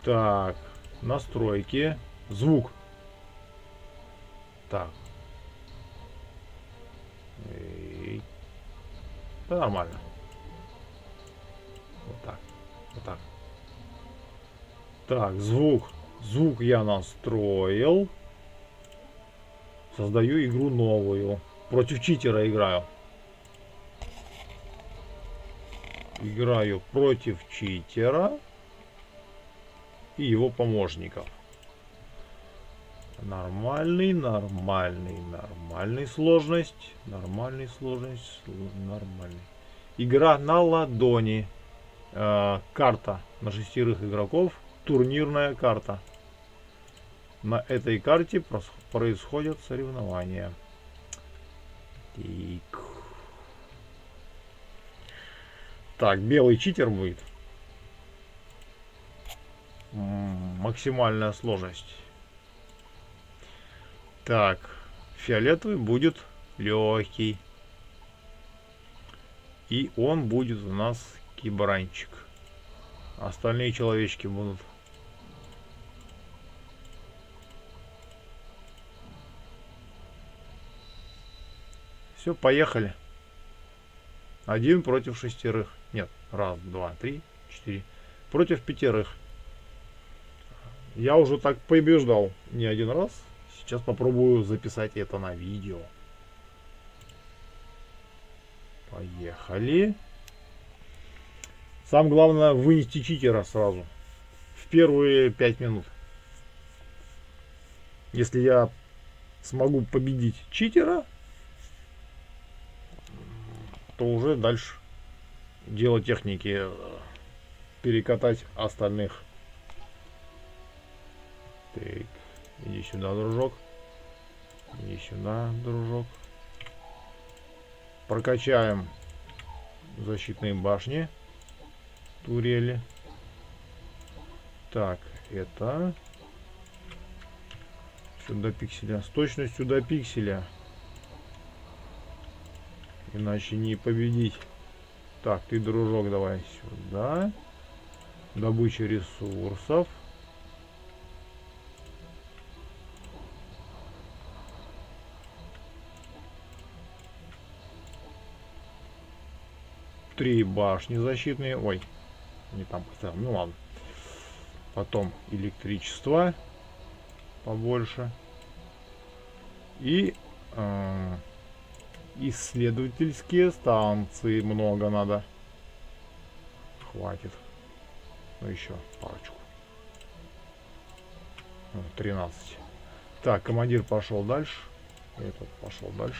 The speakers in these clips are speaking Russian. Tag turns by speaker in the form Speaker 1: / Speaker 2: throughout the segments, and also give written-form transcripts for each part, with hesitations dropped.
Speaker 1: Так, настройки, звук. Так. И... Да нормально. Вот так. Вот так. Так, звук. Звук я настроил. Создаю игру новую. Против читера играю. Играю против читера и его помощников. Нормальный, нормальный, нормальный сложность. Нормальный сложность. Нормальный. Игра на ладони. Карта на 6 игроков. Турнирная карта. На этой карте происходят соревнования. Так, белый читер будет. Максимальная сложность. Так, фиолетовый будет легкий. И он будет у нас кибранчик. Остальные человечки будут. Все, поехали. 1 против 6. Нет, 1, 2, 3, 4. Против 5. Я уже так побеждал не один раз. Сейчас попробую записать это на видео. Поехали. Самое главное вынести читера сразу. В первые 5 минут. Если я смогу победить читера, то уже дальше дело техники. Перекатать остальных. Так, иди сюда, дружок. Иди сюда, дружок. Прокачаем защитные башни. Турели. Так, это... Сюда пикселя. С точностью до пикселя. Иначе не победить. Так, ты, дружок, давай сюда. Добыча ресурсов. Три башни защитные. Ой, не там поставил. Ну ладно. Потом электричество побольше. И исследовательские станции много надо. Хватит. Ну еще парочку. 13. Так, командир пошел дальше. Этот пошел дальше.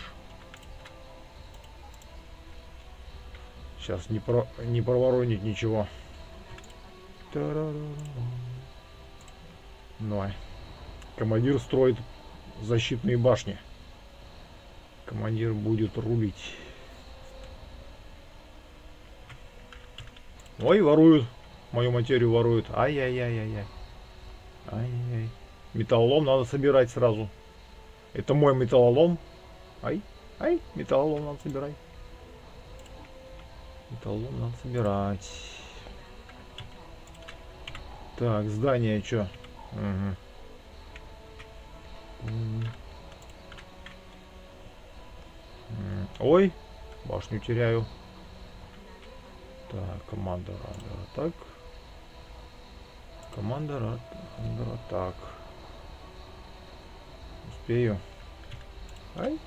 Speaker 1: Сейчас не проворонить ничего. Давай. Командир строит защитные башни. Командир будет рулить. Ой, воруют. Мою материю воруют. Ай-яй-яй-яй-яй. Ай-яй. Металлолом надо собирать сразу. Это мой металлолом. Ай, ай, металлолом надо собирать. Металлолом надо собирать. Так, здание что? Угу. Ой, башню теряю. Так, команда так. Команда так. Успею. Ай.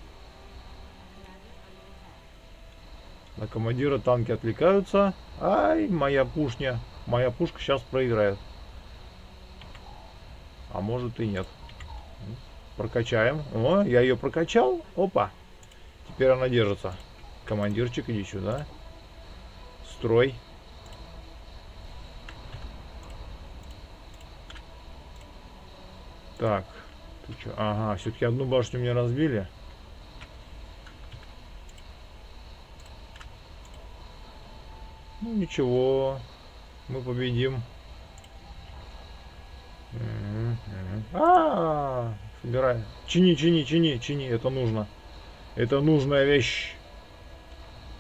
Speaker 1: На командира танки отвлекаются. Ай, моя пушня. Моя пушка сейчас проиграет. А может и нет. Прокачаем. О, я ее прокачал. Опа. Теперь она держится. Командирчик, иди сюда. Строй. Так. Ты чё? Ага, все-таки одну башню мне разбили. Ну ничего. Мы победим. Собирай. Чини, чини, чини, чини. Это нужно. Это нужная вещь.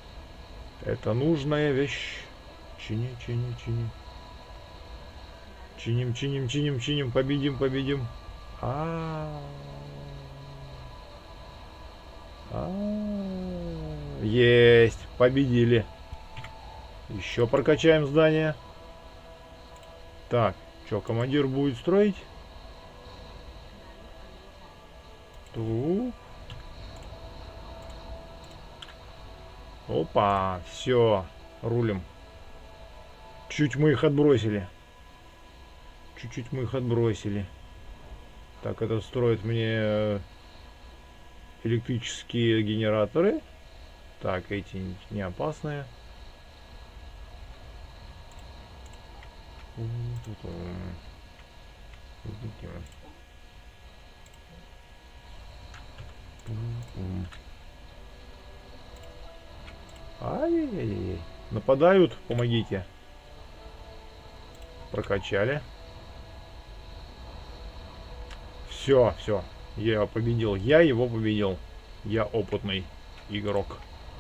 Speaker 1: Это нужная вещь. Чини, чини, чини. Чиним, чиним, чиним, чиним. Победим, победим. Есть. Победили. Еще прокачаем здание. Так, что, командир будет строить? Тут. Опа, все, рулим. Чуть мы их отбросили. Чуть-чуть мы их отбросили. Так, это строит мне электрические генераторы. Так, эти не опасные. Ай-яй-яй-яй. Нападают, помогите. Прокачали. Все, все. Я его победил. Я его победил. Я опытный игрок.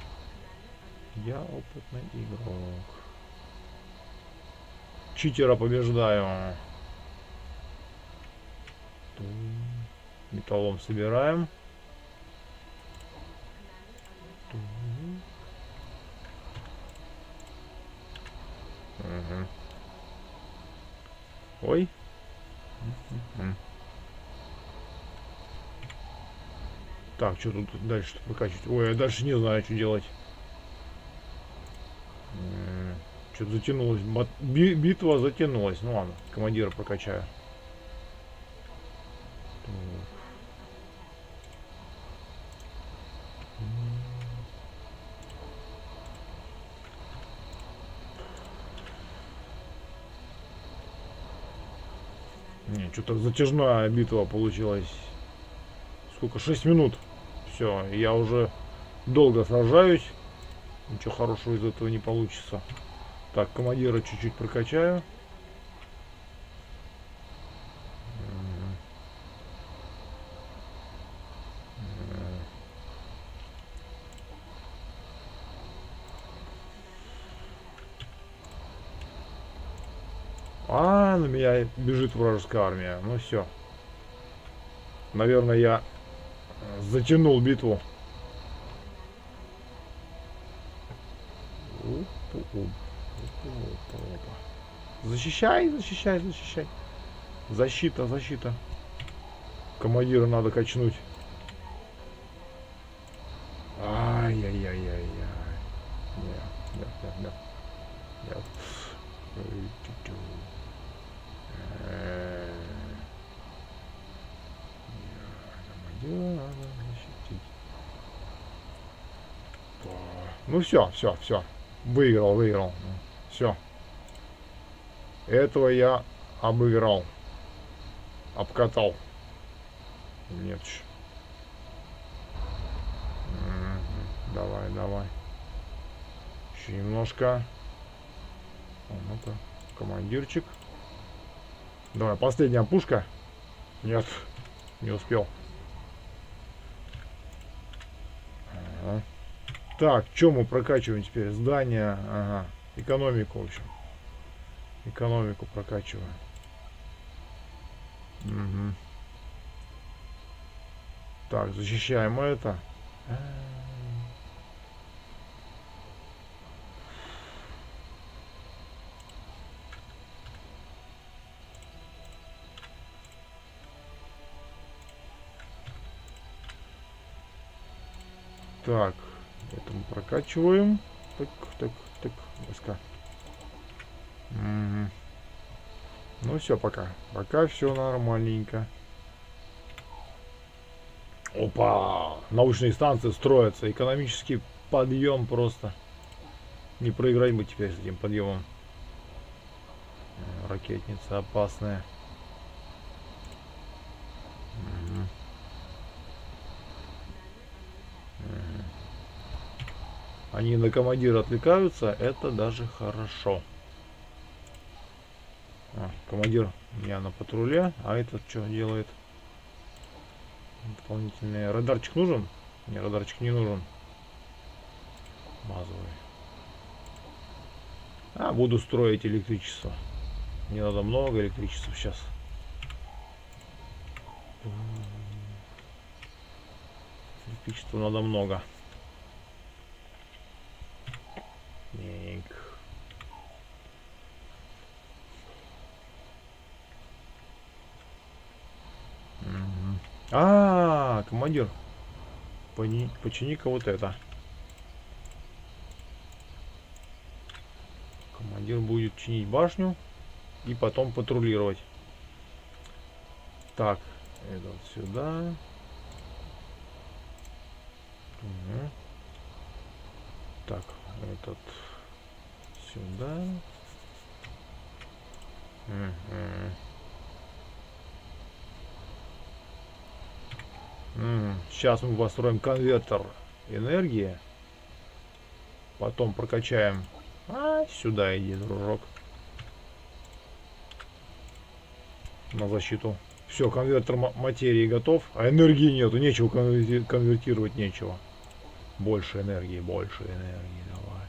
Speaker 1: Я опытный игрок. Читера побеждаю. Металлом собираем. Угу. Ой. Так, что тут дальше прокачивать? Ой, я дальше не знаю, что делать. Что-то затянулось. Битва затянулась. Ну ладно, командира прокачаю. Не, что-то затяжная битва получилась. Сколько? 6 минут. Все, я уже долго сражаюсь. Ничего хорошего из этого не получится. Так, командира чуть-чуть прокачаю. На меня бежит вражеская армия. Ну все. Наверное, я затянул битву. Защищай, защищай, защищай. Защита, защита. Командира надо качнуть. Ай-яй-яй-яй-яй. Нет, нет, нет, нет. Нет. Командира надо защитить. Ну все, все, все. Выиграл, выиграл. Все. Этого я обыграл. Обкатал. Нет. Давай, давай. Еще немножко. Ну-ка. Командирчик. Давай, последняя пушка. Нет, не успел. Так, что мы прокачиваем теперь? Здание, ага. Экономику, в общем. Экономику прокачиваем. Угу. Так, защищаем это. Так, это мы прокачиваем. Так, так, так, войска. Угу. Ну все, пока. Пока все нормальненько. Опа! Научные станции строятся. Экономический подъем просто. Не проиграть бы теперь с этим подъемом. Ракетница опасная. Угу. Угу. Они на командира отвлекаются. Это даже хорошо. Командир у меня на патруле. А этот что делает? Дополнительный радарчик нужен? Не, радарчик не нужен. Базовый. Буду строить электричество. Мне надо много электричества сейчас. Электричества надо много. Неньк. Командир, почини-ка вот это. Командир будет чинить башню и потом патрулировать. Так, этот сюда. Угу. Так, этот сюда. Угу. Сейчас мы построим конвертер энергии. Потом прокачаем. Сюда иди, дружок. На защиту. Все, конвертер материи готов. А энергии нету. Нечего конвертировать, нечего. Больше энергии, давай.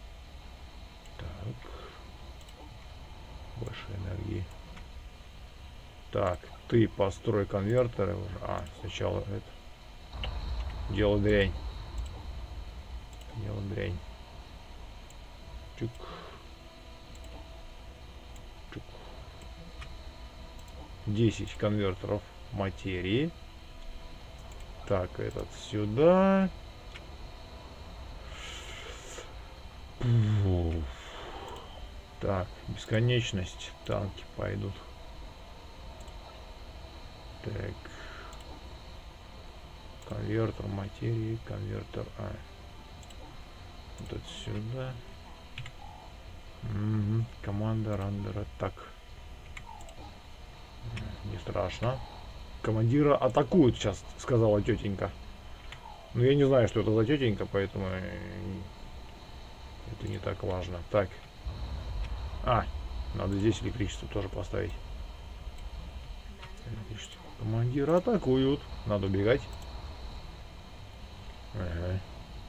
Speaker 1: Так. Больше энергии. Так, ты построй конвертеры уже. Сначала это. Дело дрянь. Чук. Чук. 10 конвертеров материи. Так, этот сюда. Так, бесконечность. Танки пойдут. Так. Конвертер материи, конвертер вот это сюда. Команда рандера. Так. Не страшно. Командира атакуют сейчас, сказала тетенька. Но я не знаю, что это за тетенька, поэтому это не так важно. Так. Надо здесь электричество тоже поставить. Командира атакуют. Надо убегать. Ага.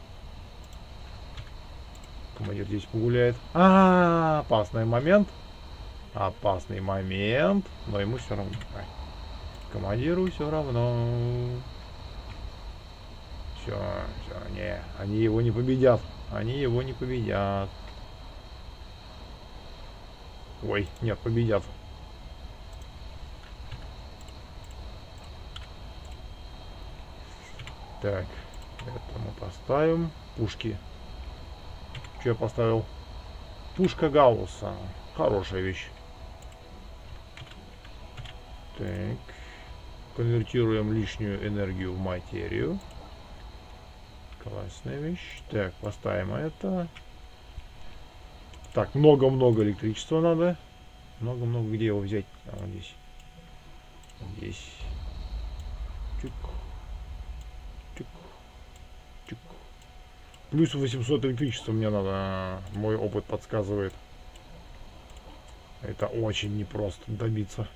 Speaker 1: Командир здесь погуляет. Опасный момент. Опасный момент. Но ему все равно. Командиру все равно. Все, не. Они его не победят. Ой, нет, победят. Так, это мы поставим. Пушки. Что я поставил? Пушка Гаусса. Хорошая вещь. Так. Конвертируем лишнюю энергию в материю. Классная вещь. Так, поставим это. Так, много-много электричества надо. Много-много. Где его взять? Вот здесь. Здесь. Чук. Чук. Чук. Плюс 800 электричества мне надо. Мой опыт подсказывает. Это очень непросто добиться.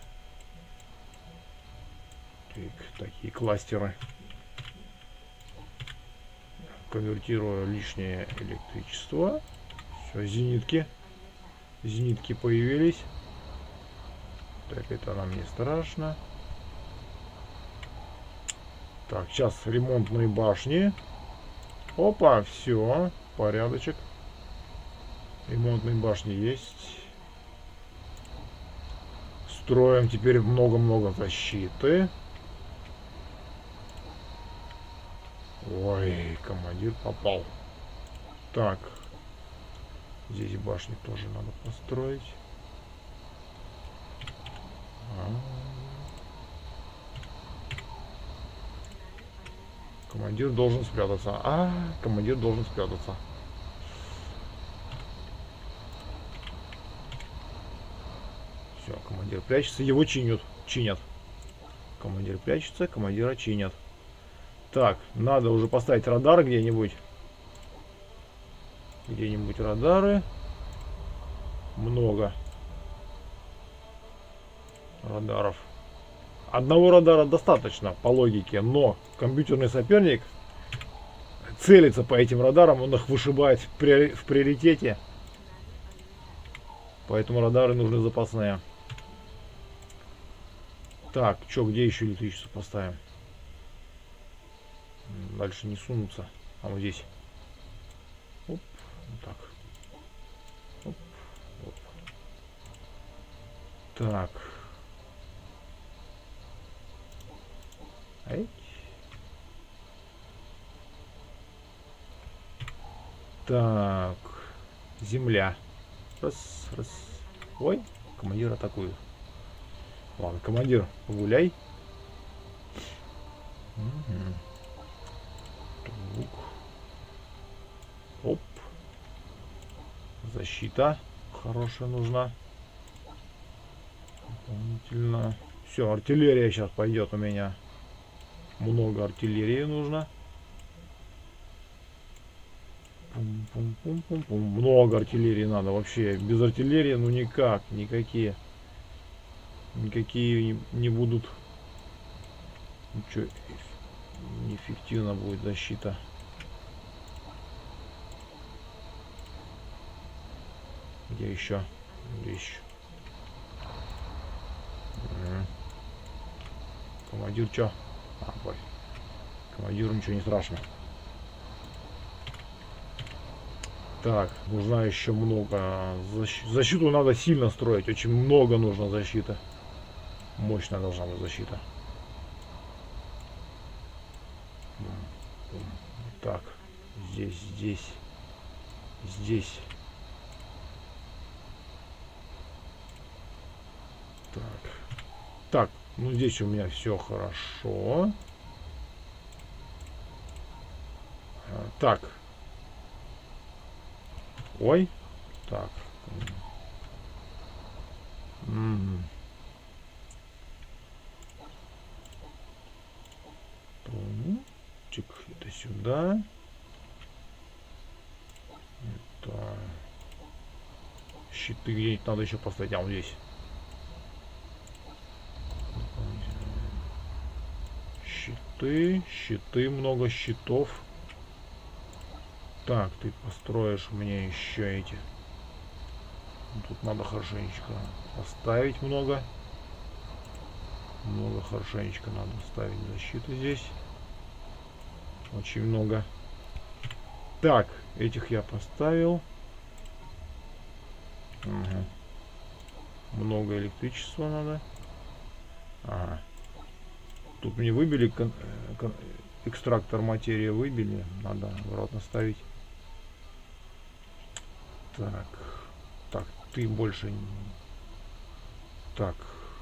Speaker 1: Так, такие кластеры. Конвертирую лишнее электричество. Все, зенитки. Зенитки появились. Так, это нам не страшно. Так, сейчас ремонтные башни. Опа, все, порядочек. Ремонтные башни есть. Строим теперь много-много защиты. Ой, командир попал. Так. Здесь башни тоже надо построить. Командир должен спрятаться. Командир должен спрятаться. Все, командир прячется, его чинят. Командир прячется, командира чинят. Так, надо уже поставить радар где-нибудь. Где-нибудь радары. Много радаров. Одного радара достаточно, по логике, но компьютерный соперник целится по этим радарам, он их вышибает в приоритете. Поэтому радары нужны запасные. Так, чё, где еще электричество поставим? Дальше не сунуться. А вот здесь. Оп, вот так. Оп, оп. Так. Эй. Так. Земля. Раз, раз. Ой, командир атакует. Ладно, командир, погуляй. Угу. Оп. Защита хорошая нужна. Дополнительно. Все, артиллерия сейчас пойдет у меня. Много артиллерии нужно. Пум-пум-пум-пум-пум. Много артиллерии надо вообще. Без артиллерии ну никак. Никакие не будут. Ничего. Неэффективно будет защита. Где еще? Где еще? Командир что? А, ой. Командиру ничего не страшно. Так, нужна еще много. Защиту надо сильно строить. Очень много нужно защиты. Мощная должна быть защита. Так, здесь. Так, ну здесь у меня все хорошо. Так. Ой. Так. Чик, это сюда. Это... Щиты где-нибудь надо еще поставить. А, вот здесь. Щиты, много щитов. Так, ты построишь мне еще эти. Тут надо хорошенечко поставить много. Много хорошенечко надо ставить защиту здесь. Очень много. Так, этих я поставил. Угу. Много электричества надо. Ага. Тут мне выбили экстрактор материи, выбили. Надо обратно ставить. Так. Так, ты больше... Так.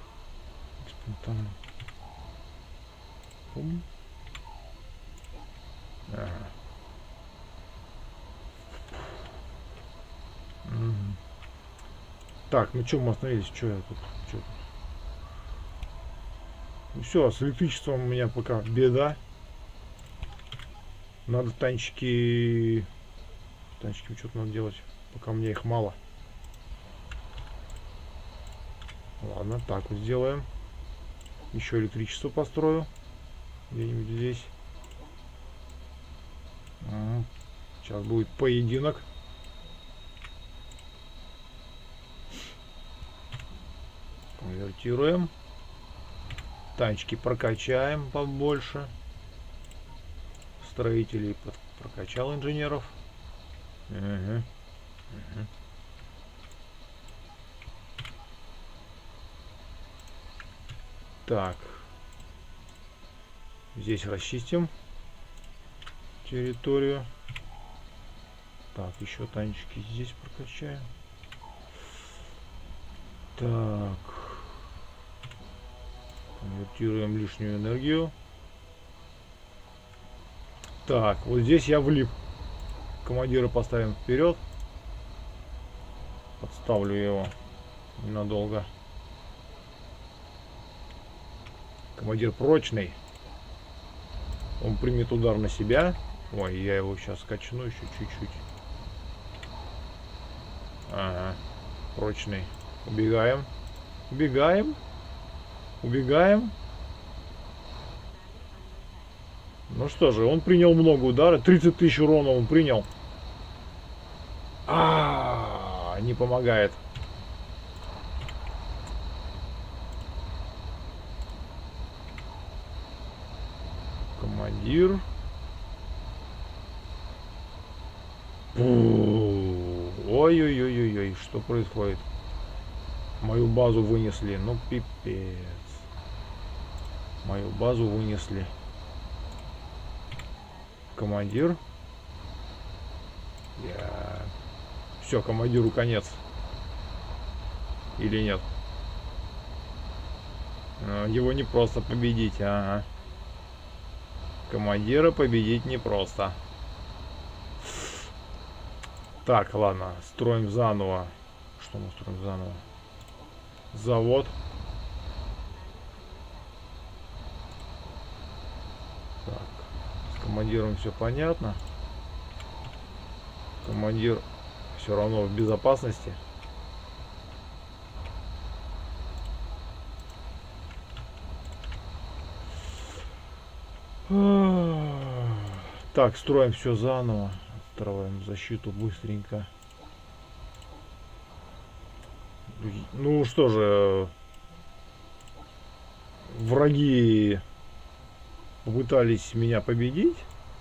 Speaker 1: Ага. Угу. Так, ну что мы остановились? Что я тут? Чё тут? Ну все, с электричеством у меня пока беда. Надо танчики... Танчики что-то надо делать, пока у меня их мало. Ладно, так вот сделаем. Еще электричество построю. Где-нибудь здесь. Сейчас будет поединок. Конвертируем. Танчики прокачаем побольше. Строителей прокачал, инженеров. Угу. Так. Здесь расчистим территорию. Так, еще танчики здесь прокачаем. Так. Конвертируем лишнюю энергию. Так, вот здесь я влип. Командира поставим вперед. Подставлю его ненадолго. Командир прочный. Он примет удар на себя. Ой, я его сейчас качну еще чуть-чуть. Ага, прочный. Убегаем. Убегаем. Убегаем. Ну что же, он принял много удара. 30 тысяч урона он принял. Не помогает. Командир. Ой-ой-ой-ой-ой, что происходит? Мою базу вынесли, ну пипец. Мою базу вынесли. Командир. Все, командиру конец. Или нет? Его не просто победить, ага. Командира победить непросто. Так, ладно, строим заново. Что мы строим заново? Завод. Так, с командиром все понятно. Командир все равно в безопасности. Так, строим все заново. Строим защиту быстренько. Ну что же, враги попытались меня победить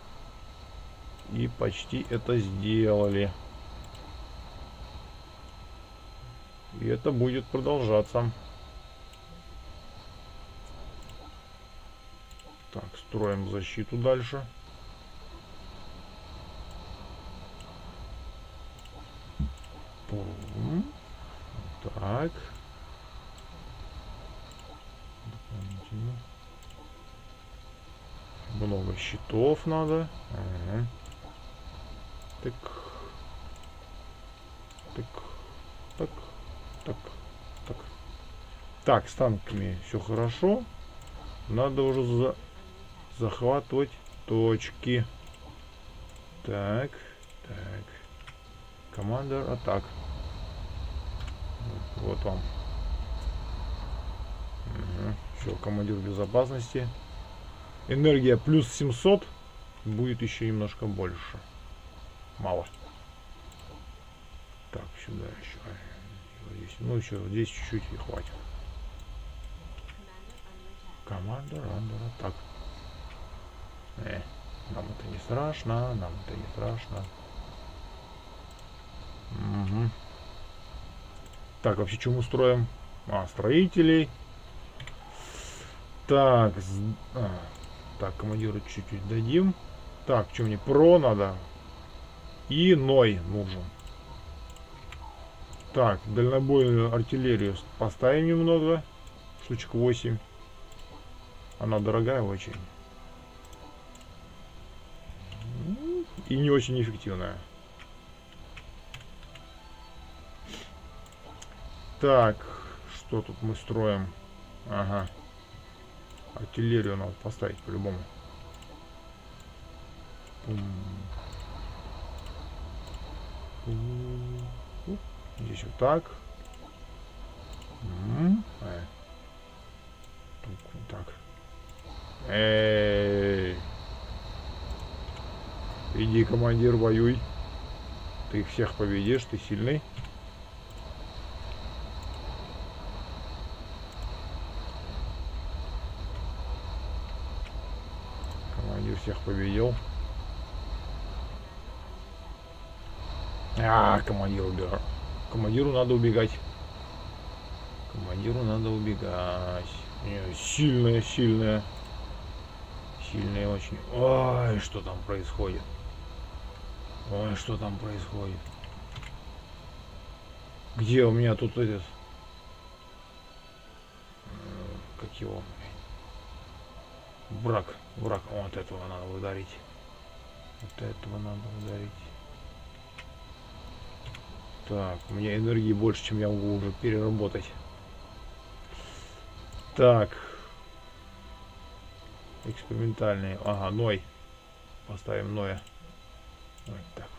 Speaker 1: и почти это сделали. И это будет продолжаться. Так, строим защиту дальше. Так. Дополнительно. Много щитов надо. Ага. Так. Так. Так. Так. Так. Так, с танками все хорошо. Надо уже захватывать точки. Так. Так. Командир атак. Вот вам. Угу. Все, командир безопасности. Энергия плюс 700. Будет еще немножко больше. Мало. Так, сюда еще. Здесь, ну, еще здесь чуть-чуть и хватит. Командир атак. Нам это не страшно. Нам это не страшно. Угу. Так, вообще, что мы строим? Строителей. Так, так, командиру чуть-чуть дадим. Так, что мне? Про надо. И Ной нужен. Так, дальнобойную артиллерию поставим немного. Штучек 8. Она дорогая очень. И не очень эффективная. Так, что тут мы строим? Ага. Артиллерию надо поставить по-любому. Здесь вот так. Вот так. Иди, командир, воюй. Ты их всех победишь, ты сильный. Командир всех победил. Командиру убегать. Командиру надо убегать. Командиру надо убегать. Сильная, сильная. Сильная очень. Ой, что там происходит? Ой, что там происходит? Где у меня тут этот... Как его? Враг. Враг. Вот этого надо ударить. Вот этого надо ударить. Так, у меня энергии больше, чем я могу уже переработать. Так. Экспериментальные. Ага, Ной. Поставим Ноя. Вот так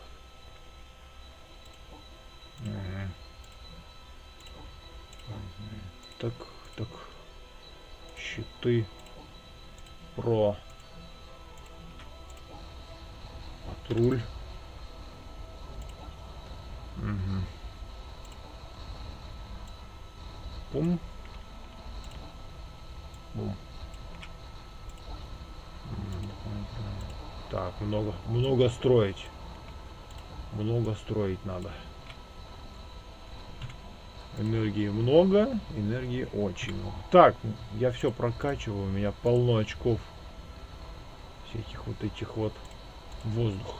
Speaker 1: вот. Угу. Так, так. Щиты. Про. Патруль. Угу. Пум. Бум. Так, много строить. Много строить надо. Энергии много, энергии очень много. Так, я все прокачиваю, у меня полно очков. Всяких вот этих вот воздух.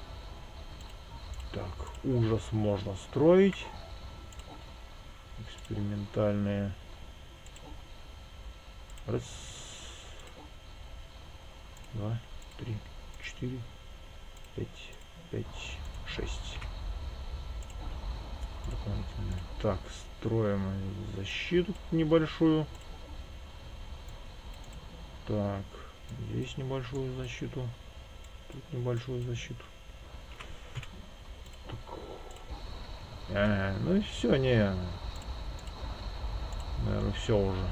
Speaker 1: Так, ужас можно строить. Экспериментальные. Раз. 2, 3, 4, 5, 5, 6. Дополнительно. Так, строим защиту небольшую. Так, здесь небольшую защиту. Тут небольшую защиту. Ну и все, не. Наверное, все уже.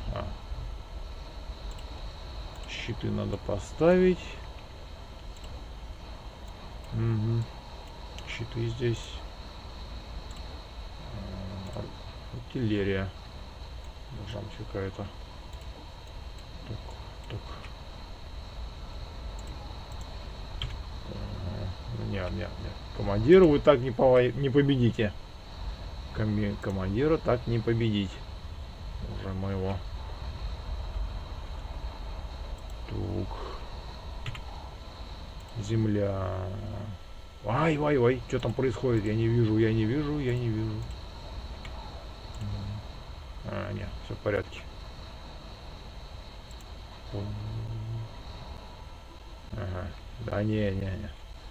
Speaker 1: Щиты надо поставить. Угу. Щиты здесь. Артиллерия. Должна быть какая-то. Так, так. Нет. Командира вы так не победите. Командира так не победить. Уже моего. Тук. Земля. Ай. Что там происходит? Я не вижу. Нет, все в порядке. Ага. Да, не.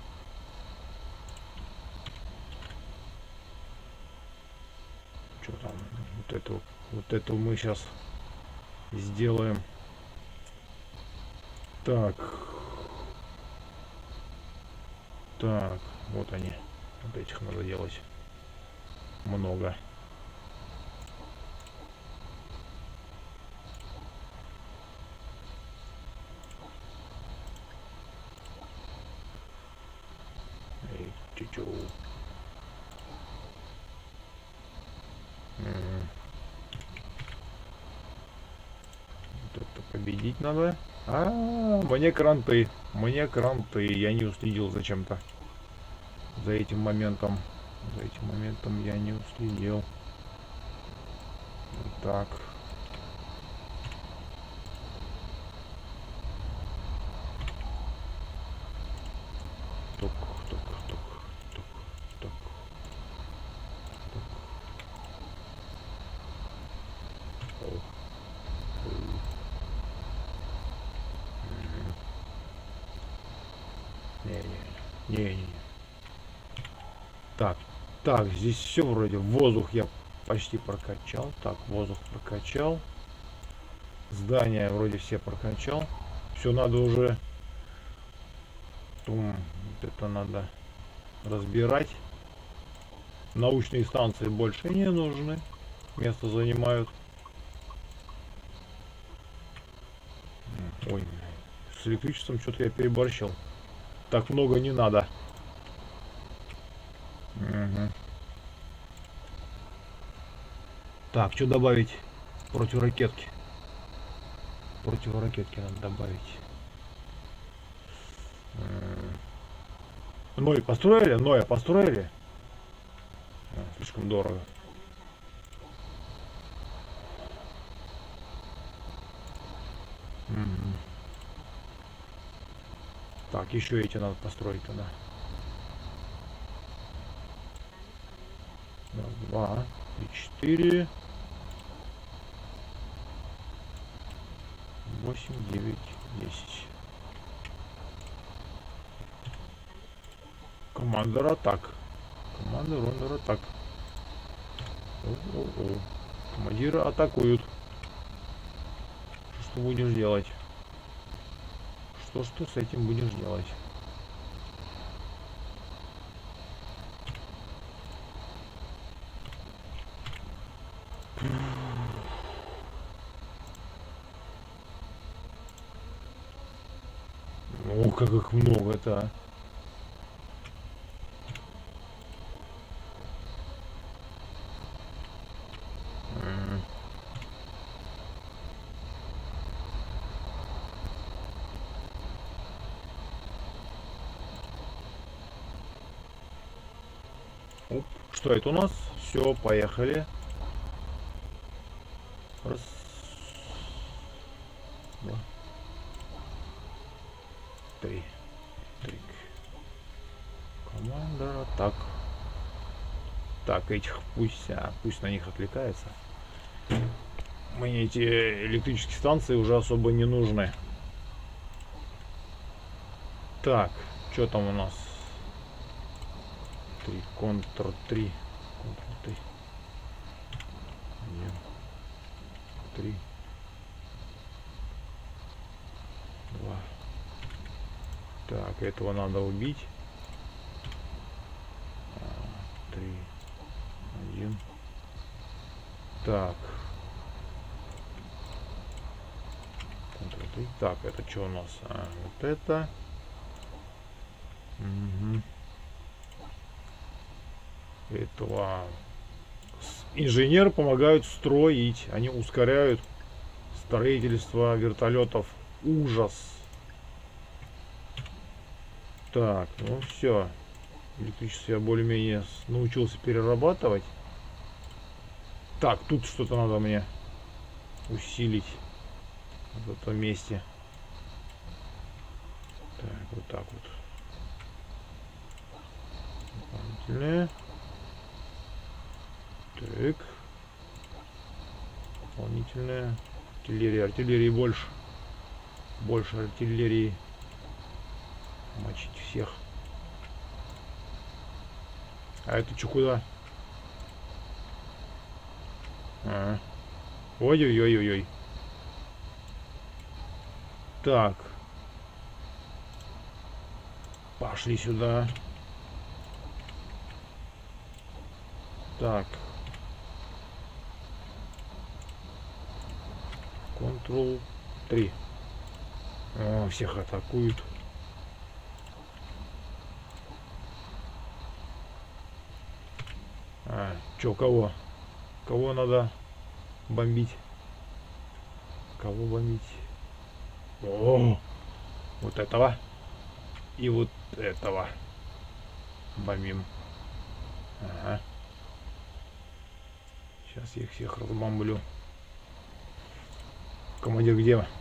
Speaker 1: Что там? Вот это мы сейчас сделаем. Так, вот они. Вот этих надо делать много. Чуть-чуть. Вот это победить надо. Мне кранты. Я не уследил зачем-то. За этим моментом я не уследил. Вот так. Тук. Не. Так, здесь все вроде. Воздух я почти прокачал. Так, воздух прокачал. Здания вроде все прокачал. Все надо уже. Вот это надо разбирать. Научные станции больше не нужны. Место занимают. Ой, с электричеством что-то я переборщил. Так много не надо. Угу. Так, что добавить? Противоракетки. Противоракетки надо добавить. Ной построили? Ноя построили? Слишком дорого. Так, еще эти надо построить тогда. Раз, 2, 3, 4. 8, 9, 10. Командор атак. Командор атак. Командиры атакуют. Что будешь делать? Что с этим будешь делать? О, как их много-то. Оп. Что это у нас? Все, поехали. Раз. Два. Три. Три. Команда. Так. Так, этих пусть на них отвлекается. Мне эти электрические станции уже особо не нужны. Так, что там у нас? 3, контр 3. Контр 3. 3. 2. Так, этого надо убить. 3. 1. Так. Контр 3. Так, это что у нас? Вот это. Угу. Этого инженеры помогают строить, они ускоряют строительство вертолетов. Ужас. Так, ну все. Электричество я более-менее научился перерабатывать. Так, тут что-то надо мне усилить в этом месте. Так, вот так вот. Дополнительные. Так. Дополнительная артиллерия. Артиллерии больше. Больше артиллерии. Мочить всех. А это что, куда? Ой-ой-ой-ой-ой. Так. Пошли сюда. Так. Ctrl 3. О, всех атакуют. Чё, кого? Кого надо бомбить? Кого бомбить? О, вот этого. И вот этого. Бомбим. Ага. Сейчас я их всех разбомблю. Командир, где вы?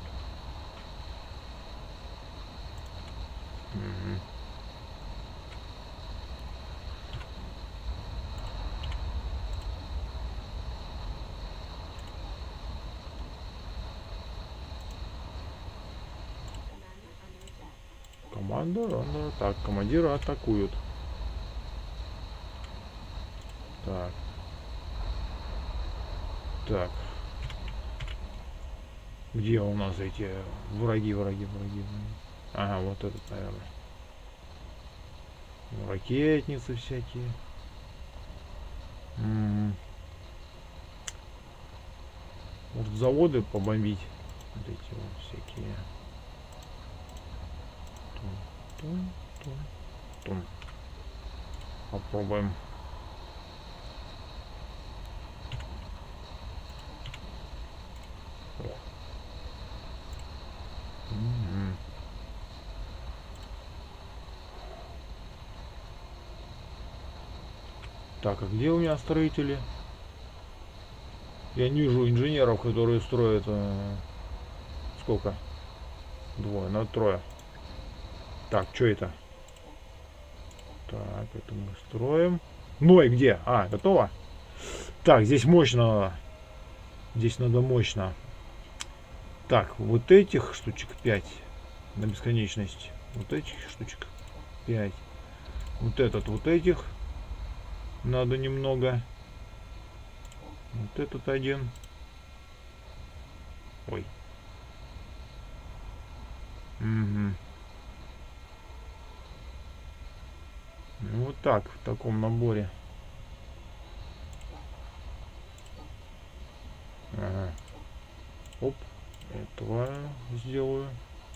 Speaker 1: Угу. Команда, так, командира атакуют. Так. Так. Где у нас эти враги? Ага, вот этот, наверное. Ракетницы всякие. Может, заводы побомбить? Вот эти вот всякие. Тун. Попробуем. Так, а где у меня строители? Я не вижу инженеров, которые строят... сколько? Двое, надо трое. Так, что это? Так, это мы строим. Ну и где? Готово? Так, здесь мощно. Здесь надо мощно. Так, вот этих штучек 5 на бесконечность. Вот этих штучек 5. Вот этот, вот этих. Надо немного. Вот этот один. Ой. Угу. Ну, вот так, в таком наборе. Ага. Оп. Этого сделаю.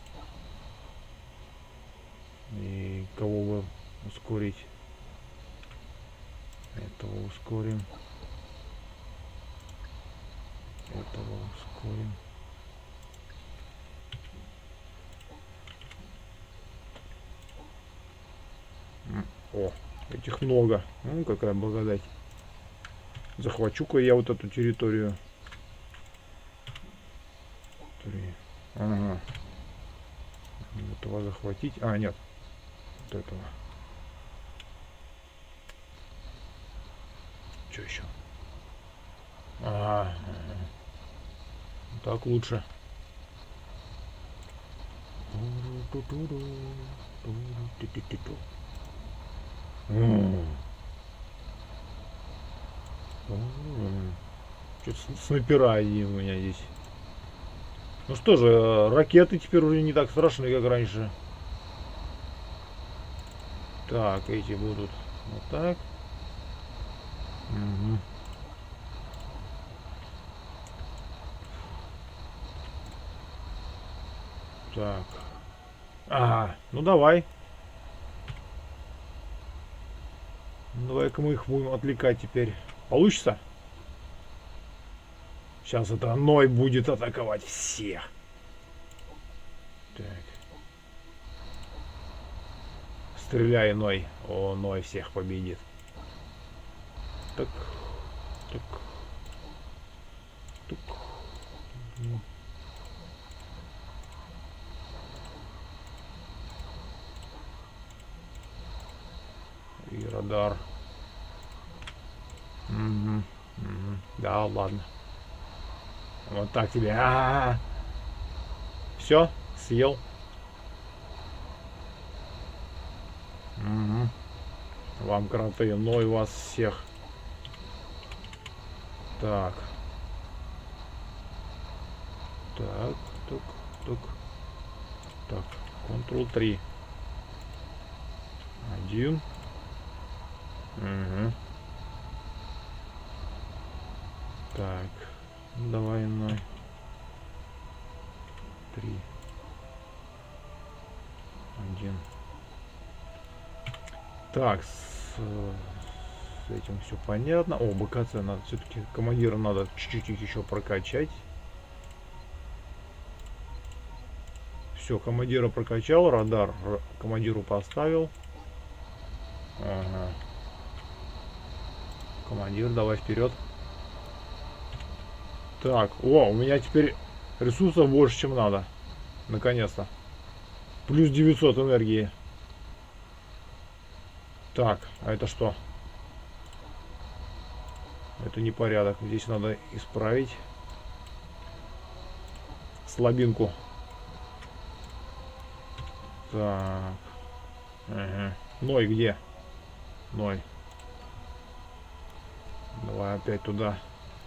Speaker 1: И кого бы ускорить? Этого ускорим. Этого ускорим. О, эти Их много. Ну, какая благодать. Захвачу-ка я вот эту территорию. 3. Ага. Этого захватить. А, нет. Вот этого. Что еще? Ага. Так лучше. Что-то снайпера они у меня здесь. Ну что же, ракеты теперь уже не так страшны, как раньше. Так, эти будут вот так. Угу. Так. Ага, ну давай. Давай-ка мы их будем отвлекать теперь. Получится? Сейчас это Ной будет атаковать всех. Так. Стреляй, Ной. О, Ной всех победит. Так. Так. Так. И радар. Угу. Угу. Да, ладно. Вот так тебе. Все, съел. Угу. Вам кроты, но и вас всех. Так. Так, так, так. Так, Ctrl-3. 1. Угу. Так, давай на 3. 1. Так, с этим все понятно. О, БКЦ надо все-таки, командира надо чуть-чуть их еще прокачать. Все, командира прокачал, радар командиру поставил. Ага. Командир, давай вперед. Так, о, у меня теперь ресурсов больше, чем надо. Наконец-то. Плюс 900 энергии. Так, а это что? Это непорядок. Здесь надо исправить слабинку. Так. Ага. Ной где? Ной. Давай опять туда.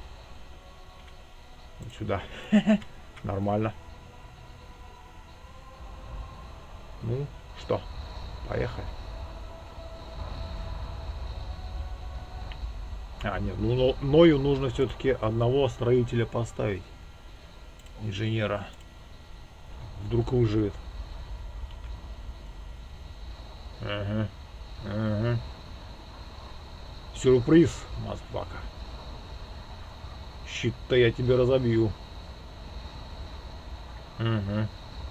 Speaker 1: Вот сюда. Нормально. Ну, что? Поехали. А, нет, ну Ною нужно все-таки одного строителя поставить. Инженера. Вдруг выживет. Ага. Ага. Сюрприз, мазбака. Щит-то я тебе разобью. Угу.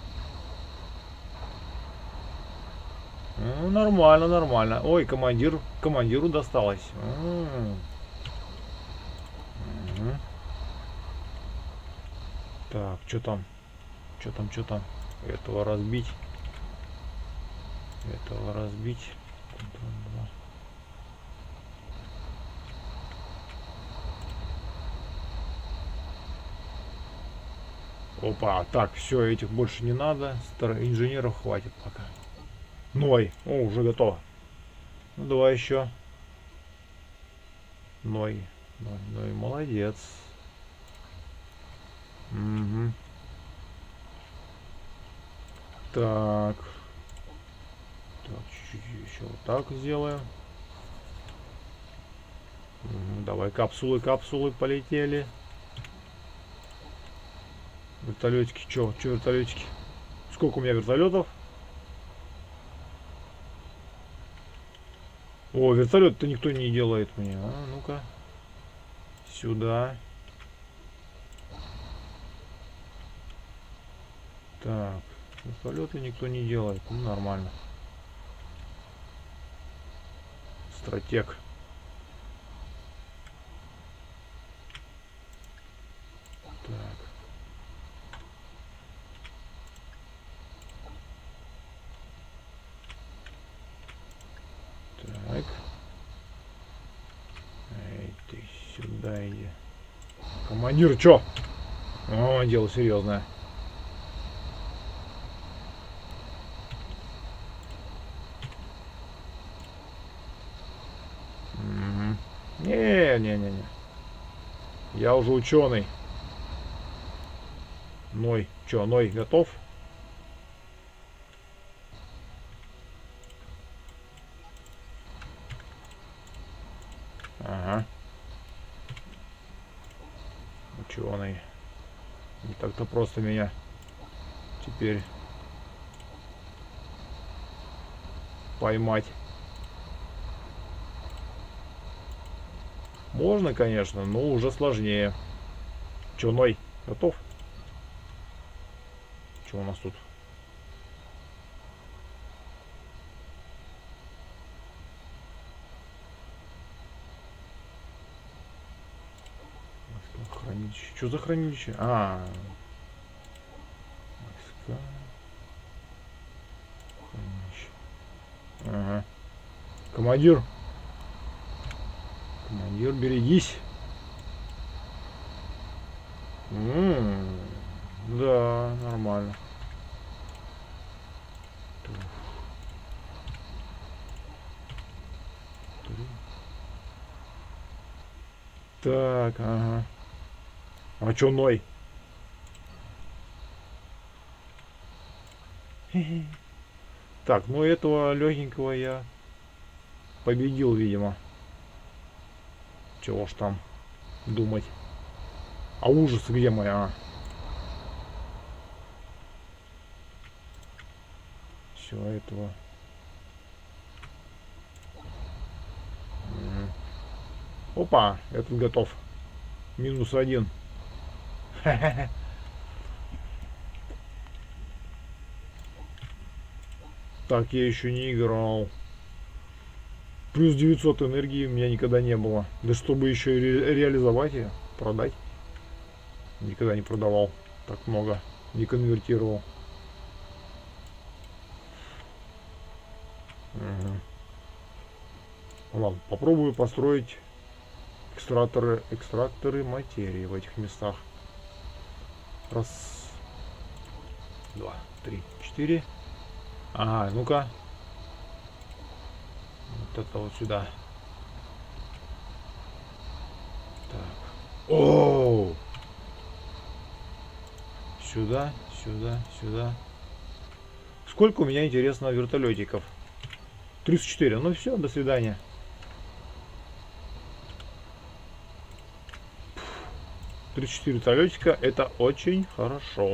Speaker 1: Ну, нормально, нормально. Ой, командиру досталось. Угу. Так, что там? Что там, что там? Этого разбить. Этого разбить. Опа, так, все, этих больше не надо. Инженеров хватит пока. Ной, о, уже готово. Ну, давай еще. Ной, молодец. Угу. Так. Так, чуть-чуть еще вот так сделаем. Угу, давай капсулы полетели. Вертолетики, что вертолетики? Сколько у меня вертолетов? О, вертолет-то никто не делает мне. А, ну-ка. Сюда. Так. Вертолеты никто не делает. Ну, нормально. Стратег. Так. Так. Эй, ты сюда иди. Командир, чё? О, дело серьезное. Не-не-не-не. Я уже ученый. Ной. Чё, Ной готов? Ага. Ученый. Не так-то просто меня теперь поймать. Можно, конечно, но уже сложнее. Чё, Ной, готов? Что у нас тут? Хранилище. Что за хранилище? А, войска. Хранилище. Ага. Командир. Командир, берегись. Да, нормально. Так, ага. А чё Ной? Так, ну этого легенького я победил, видимо. Чего ж там думать. А ужасы где моя? Все этого. Опа, этот готов. -1. Так, я еще не играл. Плюс 900 энергии у меня никогда не было. Да чтобы еще реализовать ее, продать. Никогда не продавал так много. Не конвертировал. Ладно, попробую построить экстракторы материи в этих местах. Раз, два, три, 4. Ага, ну-ка. Вот это вот сюда. Так. О! Сюда, сюда, сюда. Сколько у меня, интересно, вертолетиков? 34. Ну все, до свидания. 34 вертолетика, это очень хорошо.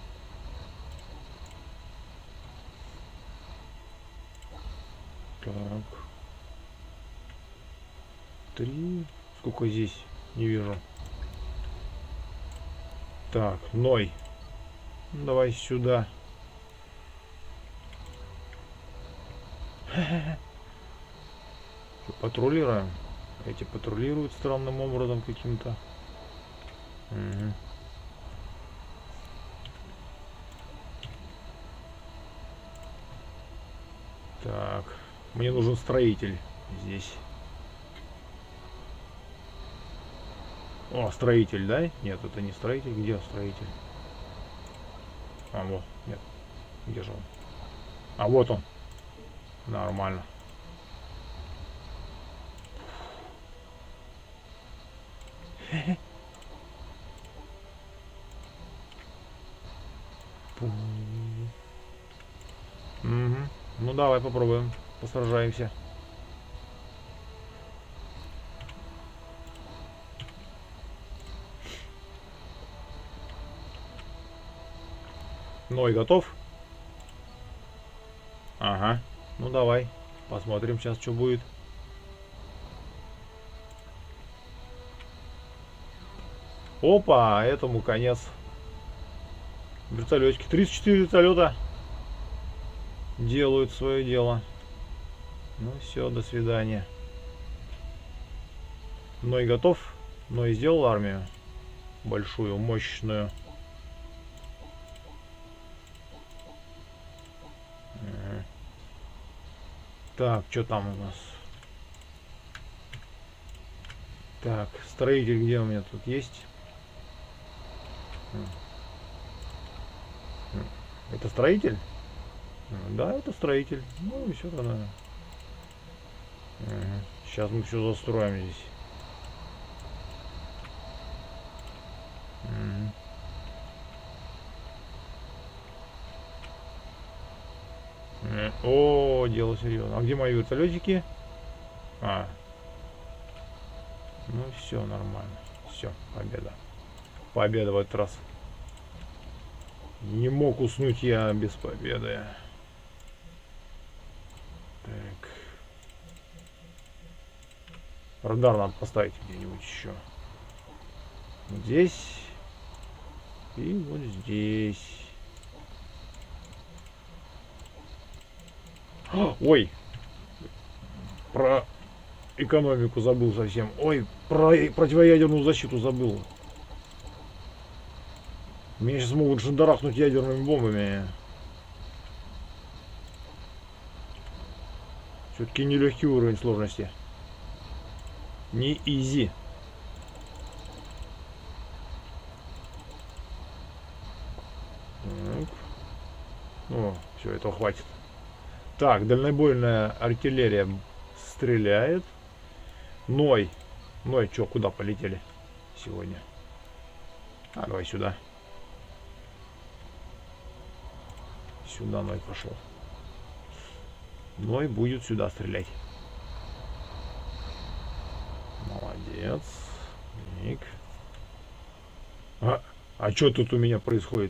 Speaker 1: Так. 3. Сколько здесь? Не вижу. Так, Ной. Давай сюда. Патрулируем. Эти патрулируют странным образом каким-то. Угу. Так, мне нужен строитель здесь. О, строитель, да? Нет, это не строитель. Где строитель? А, вот, нет. Где же он? А, вот он. Нормально. Угу. Ну давай попробуем. Посражаемся. Ной готов? Ага. Ну давай. Посмотрим сейчас, что будет. Опа, этому конец. Вертолетики. 34 вертолета делают свое дело. Ну все, до свидания. Ной готов. Ной сделал армию. Большую, мощную. Так, что там у нас? Так, строитель где у меня тут есть? Это строитель? Да, это строитель. Ну и все тогда. Сейчас мы все застроим здесь. О, дело серьезно. А где мои вертолетики? А. Ну все нормально. Все, победа. Победа в этот раз. Не мог уснуть я без победы. Так. Радар надо поставить где-нибудь еще. Вот здесь. И вот здесь. Ой. Про экономику забыл совсем. Ой, про противоядерную защиту забыл. Меня сейчас могут шандарахнуть ядерными бомбами. Все-таки нелегкий уровень сложности. Не изи. Так. О, все, этого хватит. Так, дальнобойная артиллерия стреляет. Ной. Ной, что, куда полетели сегодня? А, давай сюда. Сюда Ной пошел. Ной будет сюда стрелять. Молодец. Ник. А что тут у меня происходит?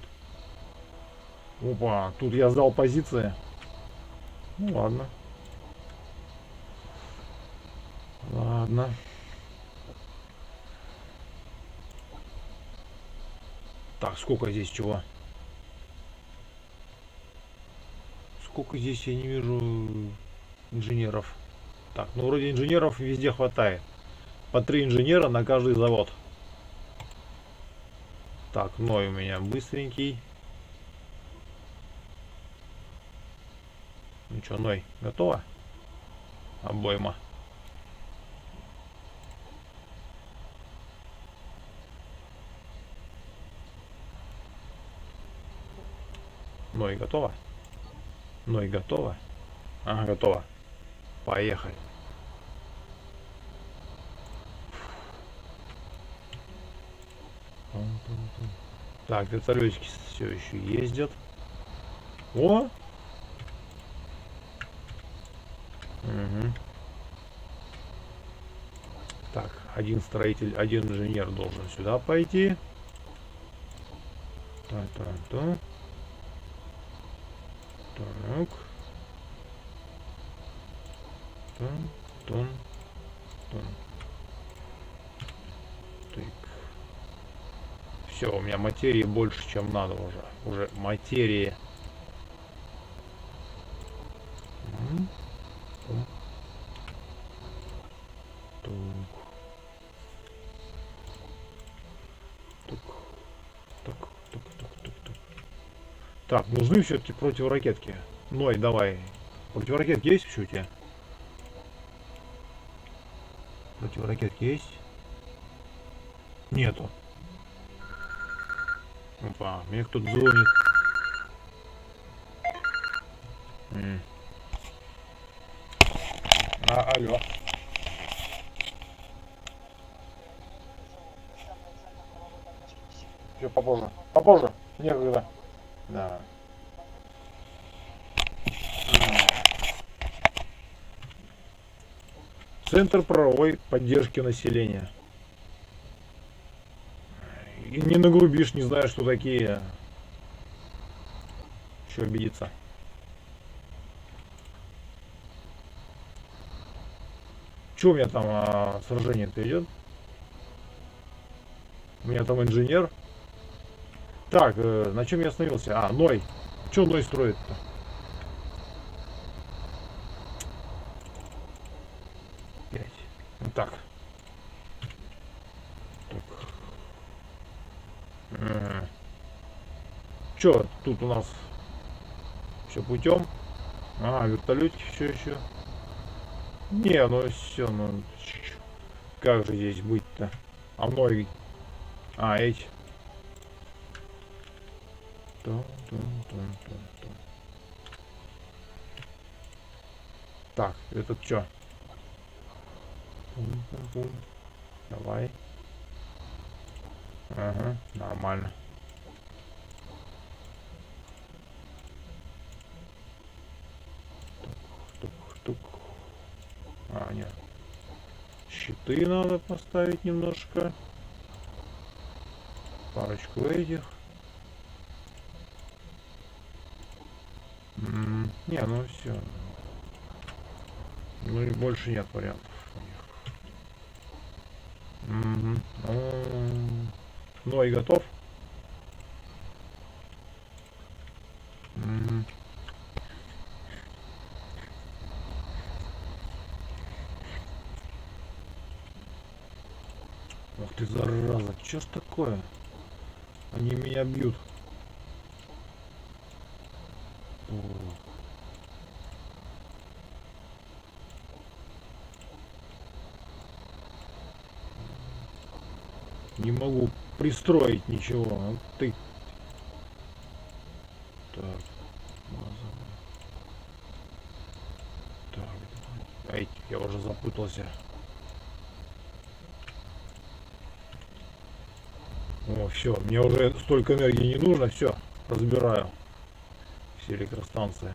Speaker 1: Опа, тут я сдал позиции. Ну ладно. Ладно. Так, сколько здесь чего? Сколько здесь я не вижу инженеров. Так, ну вроде инженеров везде хватает. По 3 инженера на каждый завод. Так, Ной у меня быстренький. Ну что, Ной, готово? Обойма. Ной, готово? Ной, готово? Ага, готово. Поехали. Так, вертолетики все еще ездят. О! Угу. Так, один строитель, один инженер должен сюда пойти. Так. Так. Все, у меня материи больше, чем надо уже. Уже материи. Так, нужны все-таки противоракетки. Ной, давай. Противоракетки есть еще у тебя? Противоракетки есть? Нету. Опа, мне кто-то звонит. Алло. Все, попозже. Попозже. Некогда. Да. Центр правовой поддержки населения. И не нагрубишь, не знаешь, что такие. Еще обидеться. Что у меня там сражение-то идет? У меня там инженер. Так, на чем я остановился? А, Ной. Что Ной строит-то? Вот так. что тут у нас все путем? А, вертолетики все еще. Не, ну все, ну как же здесь быть-то? А мной. А, эти. Тун-тун-тун-тун-тун. Так, этот что? Давай. Ага, нормально. Тук-тук. А, нет. Щиты надо поставить немножко. Парочку этих. Не, ну все. Ну и больше нет вариантов у них. Ну и готов. Ух ты, зараза, что ж такое? Они меня бьют. Не могу пристроить ничего. Вот ты. Так. Так. Ай, я уже запутался. О, все, мне уже столько энергии не нужно, все, разбираю все электростанции.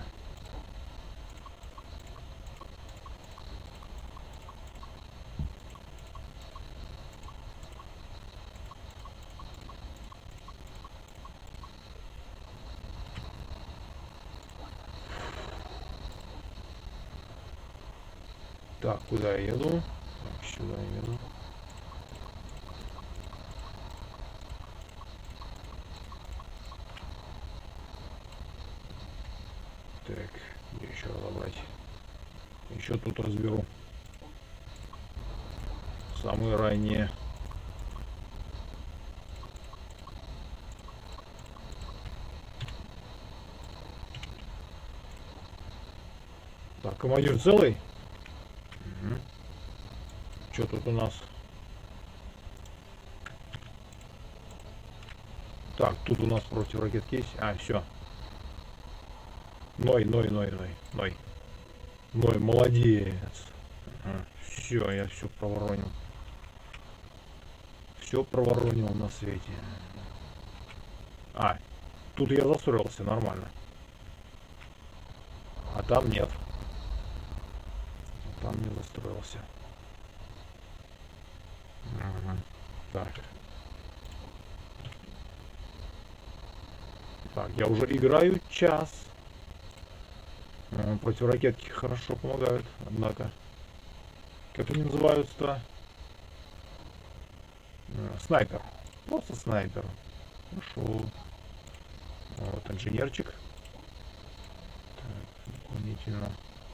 Speaker 1: Так, куда я еду? Так, сюда я еду. Так, где еще разобрать? Еще тут разберу. Самые ранние. Так, командир целый? Угу. Что тут у нас? Так, тут у нас противоракетки есть. А, все. Ной, молодец. Ага. Все, я все проворонил. Все проворонил на свете. А, тут я застроился нормально. А там нет. Там не застроился. Ага. Так. Так, я уже играю час. Противоракетки хорошо помогают, однако. Как они называются? Снайпер. Просто снайпер. Хорошо. Вот инженерчик. Так, дополнительно.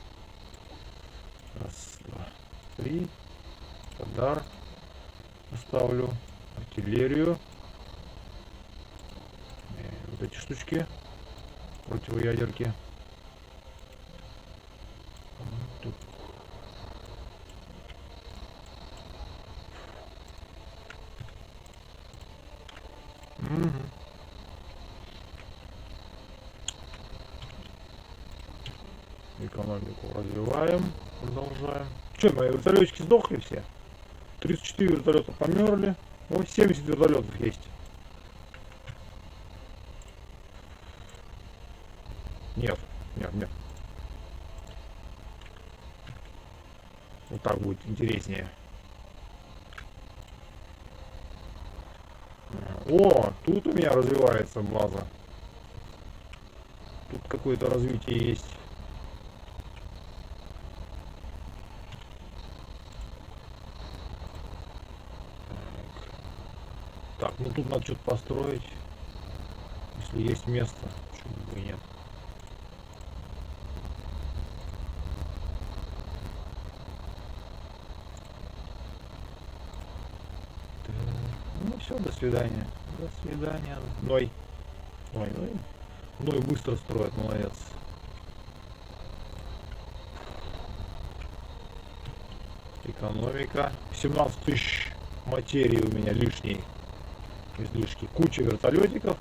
Speaker 1: Раз, два, три. Радар. Поставлю. Артиллерию. Вот эти штучки. Противоядерки. Тут. Угу. Экономику развиваем. Продолжаем. Че, мои вертолетчики сдохли все? 34 вертолета померли. О, 70 вертолетов есть. Нет, нет, нет. Вот так будет интереснее. О, тут у меня развивается база. Тут какое-то развитие есть. Так, ну тут надо что-то построить. Если есть место, почему бы и нет. Так, ну все, до свидания. До свидания. Ной. Ой, ну и быстро строят, молодец. Экономика. 17 тысяч материи у меня лишней. Излишки. Куча вертолетиков.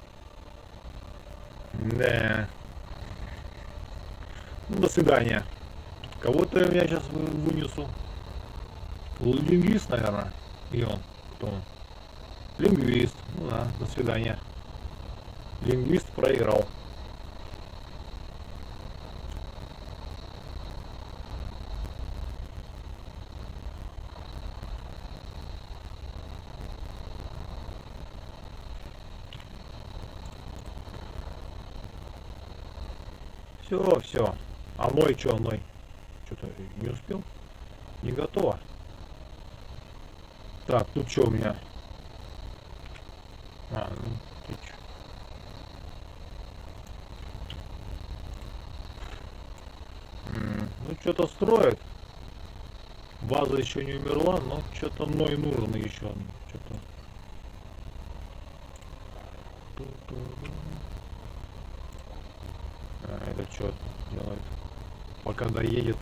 Speaker 1: Да. Ну, до свидания. Кого-то я сейчас вынесу. Лингвист, наверное. И он. Кто он? Лингвист. Ну да, до свидания. Лингвист проиграл. Все, все. А мой что, мой? Что-то не успел? Не готово. Так, тут что у меня? А, ну, ты чё? Ну, что-то строит. База еще не умерла, но что-то Ной нужен еще. Что-то. А, это что делает? Пока доедет.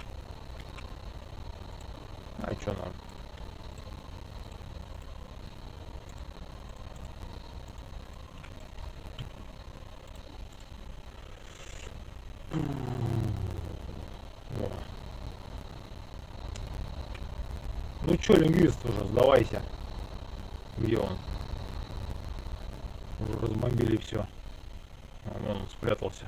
Speaker 1: А что надо? Ну чё, лингвист уже, сдавайся. Где он? Уже разбомбили все. Он спрятался.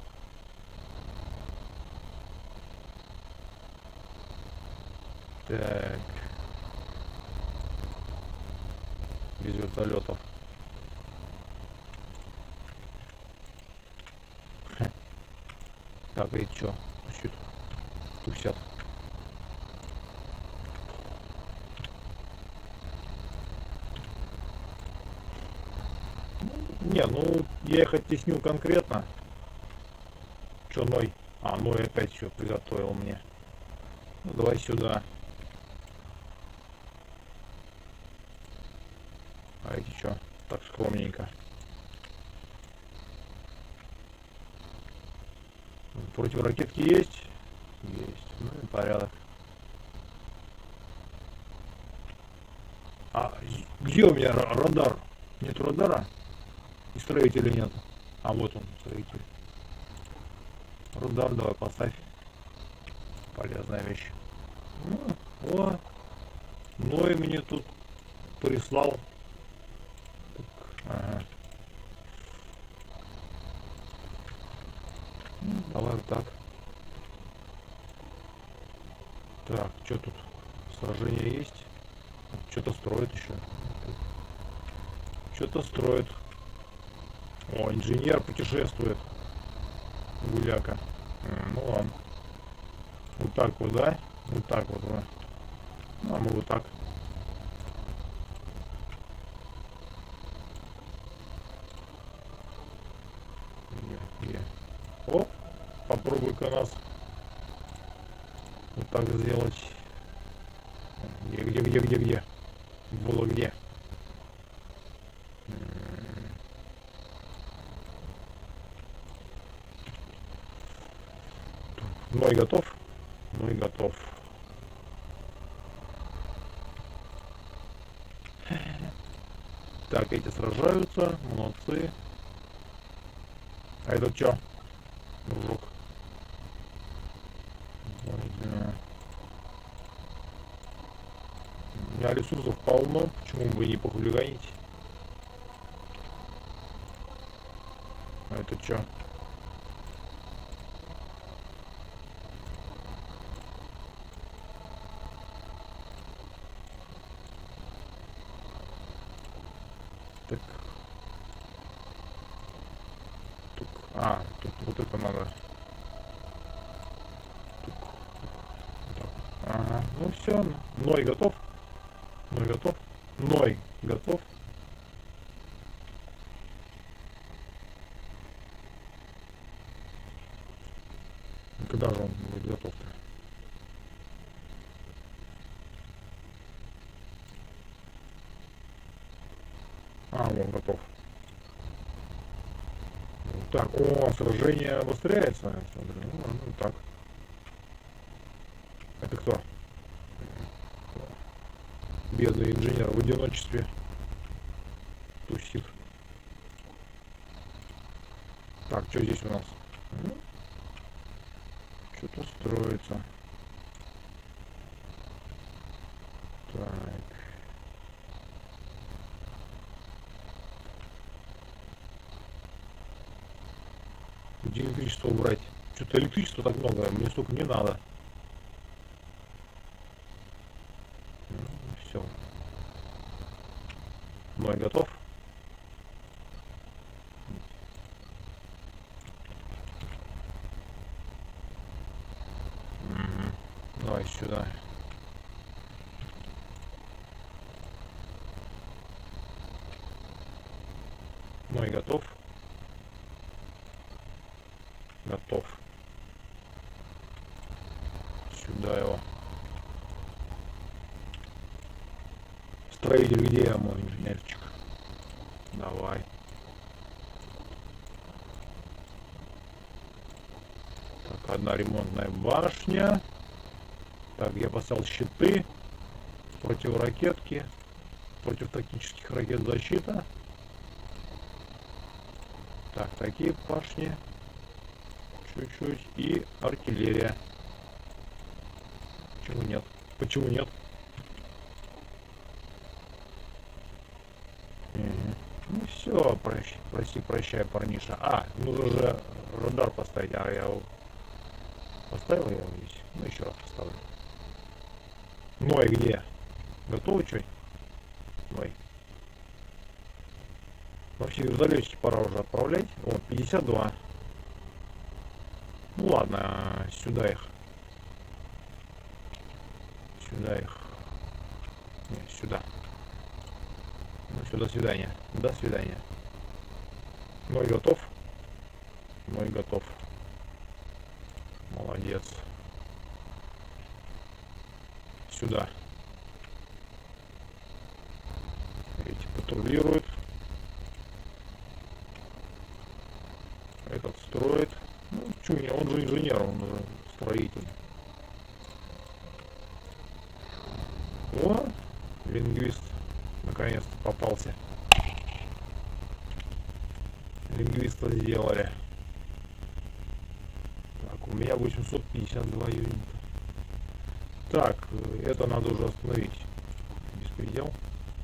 Speaker 1: Так. Без вертолетов. Так, и чё? Чуть тусят. Не, ну я их оттеснил конкретно. Чё, Ной? А, Ной опять что приготовил мне. Ну, давай сюда. А эти что? Так скромненько. Противоракетки есть? Есть. Ну и порядок. А где у меня радар? Нет радара? И строителя нет. А вот он, строитель. Радар давай поставь. Полезная вещь. О, Ной мне тут прислал. Так, ага. Давай вот так. Так, что тут? Сражение есть? Что-то строит еще. Что-то строит. О, инженер путешествует. Гуляка. Ну ладно. Вот так вот, да? Вот так вот, да. А мы вот так. Где? О, попробуй-ка нас вот так сделать. Где? Было где? Ной готов? Ной готов. Так, эти сражаются, молодцы. А этот чё? Дружок. У меня ресурсов полно, почему бы не похулиганить? А это чё? Так. Тук. А, тут вот это надо. Тук. Вот так. Ага, ну все. Ной готов? Ной готов? Ной готов? Когда же он будет готов-то? А, он готов. Так, о, сражение обостряется. Я смотрю. Ну, так. Это кто? Бедный инженер в одиночестве тусит. Так, что здесь у нас? Что-то строится. Так. Где электричество убрать? Что-то электричества так много, мне столько не надо. Все. Мной готов. Давай сюда. Мой готов. Готов. Сюда его. Строитель, где я, мой инженерчик? Давай. Так, одна ремонтная башня. Так, я поставил щиты. Противоракетки. Против тактических ракет защита. Так, такие башни. Чуть-чуть. И артиллерия. Почему нет? Почему нет? Ну все, прощай, парниша. А, нужно же радар поставить. А я поставил я здесь. Ну еще раз поставлю. Ной где? Готовы что? Ной. Вообще вертолетчики пора уже отправлять. О, 52. Ну ладно, сюда их. Сюда их. Нет, сюда. Ну все, до свидания. До свидания. Ной готов? Ной готов. Молодец. Сюда. Эти патрулируют. Этот строит. Ну, что, он же инженер, он же строитель. О, лингвист. Наконец-то попался. Лингвиста сделали. Так, у меня 852 юнита. Так, это надо уже остановить. Беспредел.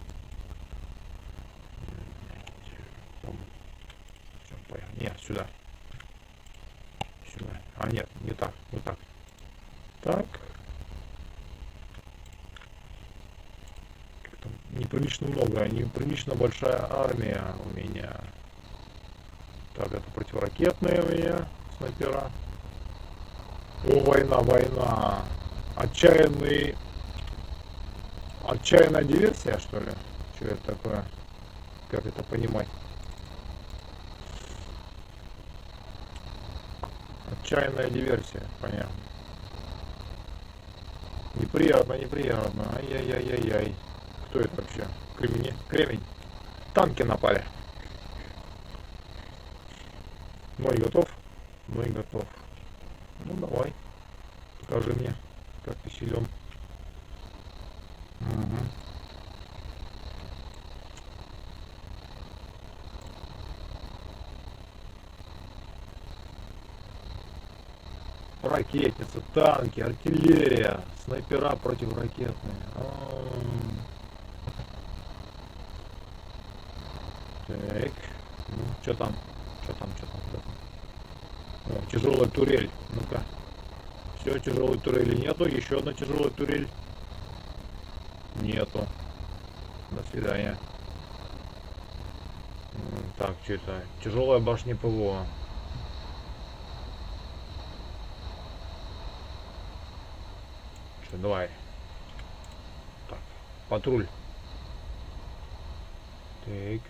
Speaker 1: Нет, сюда. Сюда. А, нет, не так. Вот так. Так. Неприлично много, неприлично большая армия у меня. Так, это противоракетные у меня снайпера. О, война, война. Отчаянная диверсия, что ли? Что это такое? Как это понимать? Отчаянная диверсия, понятно. Неприятно, неприятно. Ай-яй-яй-яй-яй. Кто это вообще? Кремень. Танки напали. Ной готов? Ной готов. Ну давай. Покажи мне, как ты силен. Угу. Ракетницы, танки, артиллерия, снайпера противоракетные. Так, ну, что там? О, тяжелая турель. Ну-ка. Все, тяжелой турели нету. Еще одна тяжелая турель. Нету. До свидания. Так, что это? Тяжелая башня ПВО. Что, давай. Так, патруль. Так.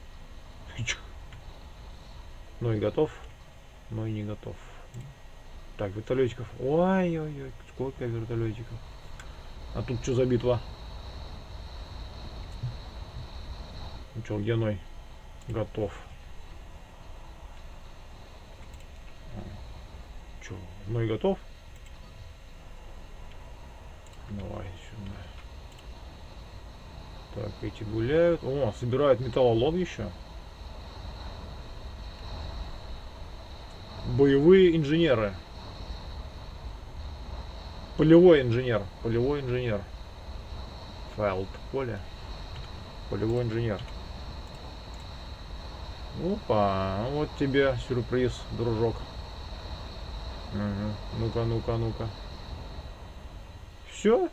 Speaker 1: Ну и готов. Но и не готов. Так, вертолетиков. Ой-ой-ой, сколько вертолетиков. А тут что за битва? Ну что, где Ной? Готов. что, мной готов? Давай сюда. Так, эти гуляют. О, собирают металлолом еще. Боевые инженеры. Полевой инженер. Полевой инженер. Файлд поле. Полевой инженер. Опа, вот тебе сюрприз, дружок. Угу. Ну-ка, ну-ка, ну-ка. Все?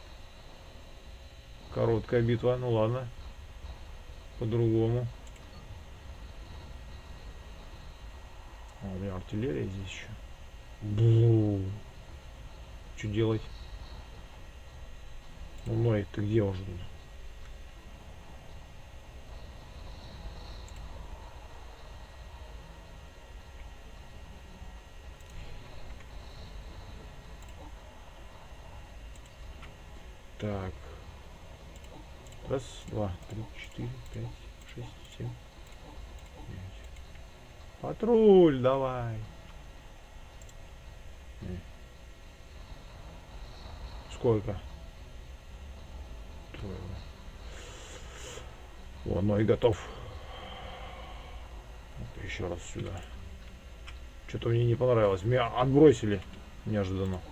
Speaker 1: Короткая битва, ну ладно. По-другому. А, у меня артиллерия здесь еще. Бу. Что делать? Ну, Ной, ты где уже? Так. Раз, два, три, четыре, пять, шесть, семь, девять. Патруль, давай. Сколько? Трое. О, Ной готов. Еще раз сюда. Что-то мне не понравилось. Меня отбросили неожиданно.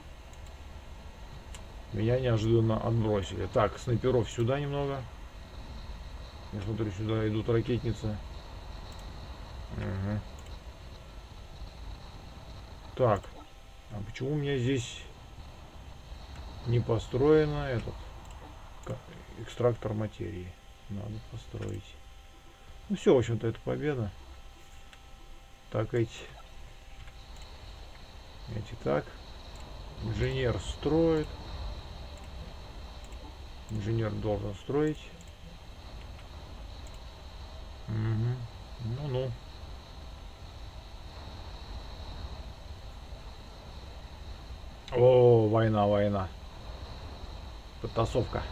Speaker 1: Меня неожиданно отбросили. Так, снайперов сюда немного. Я смотрю, сюда идут ракетницы. Угу. Так. А почему у меня здесь не построено этот экстрактор материи? Надо построить. Ну все, в общем-то, это победа. Так, эти так. Инженер строит. Инженер должен строить. Угу. Ну-ну. О, война, война. Потасовка.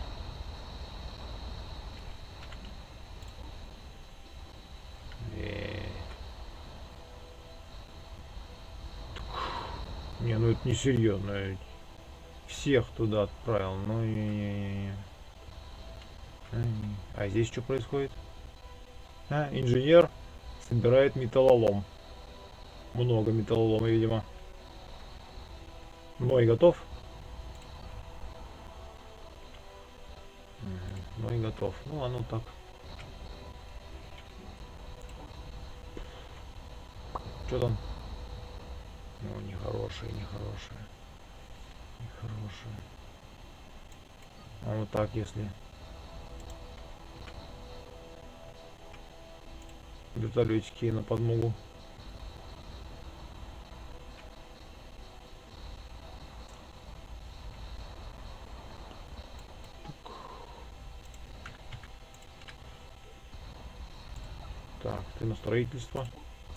Speaker 1: Не, ну это не серьезно. Всех туда отправил. Ну не. А здесь что происходит? А, инженер собирает металлолом. Много металлолома, видимо. Ной готов? Ной готов. Ну, оно так. Что там? Ну, нехорошее, нехорошее. Нехорошее. А вот так, если... Вертолетики на подмогу. Так, ты на строительство.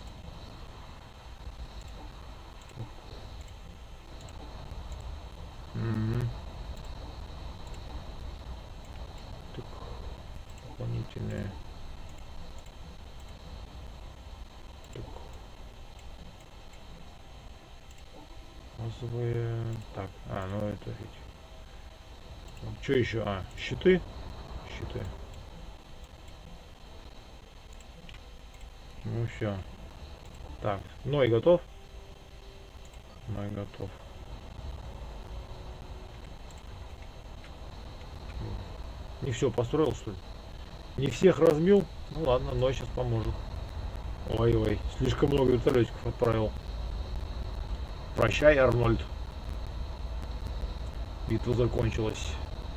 Speaker 1: Угу. Так, дополнительные. Так. Базовые. Так, ну это ведь. Что еще? А, щиты. Щиты. Ну все. Так, Ной готов? Ной готов. Не все построил, что ли? Не всех разбил? Ну ладно, Ной сейчас поможет. Ой-ой, слишком много вертолетиков отправил. Прощай, Арнольд. Битва закончилась.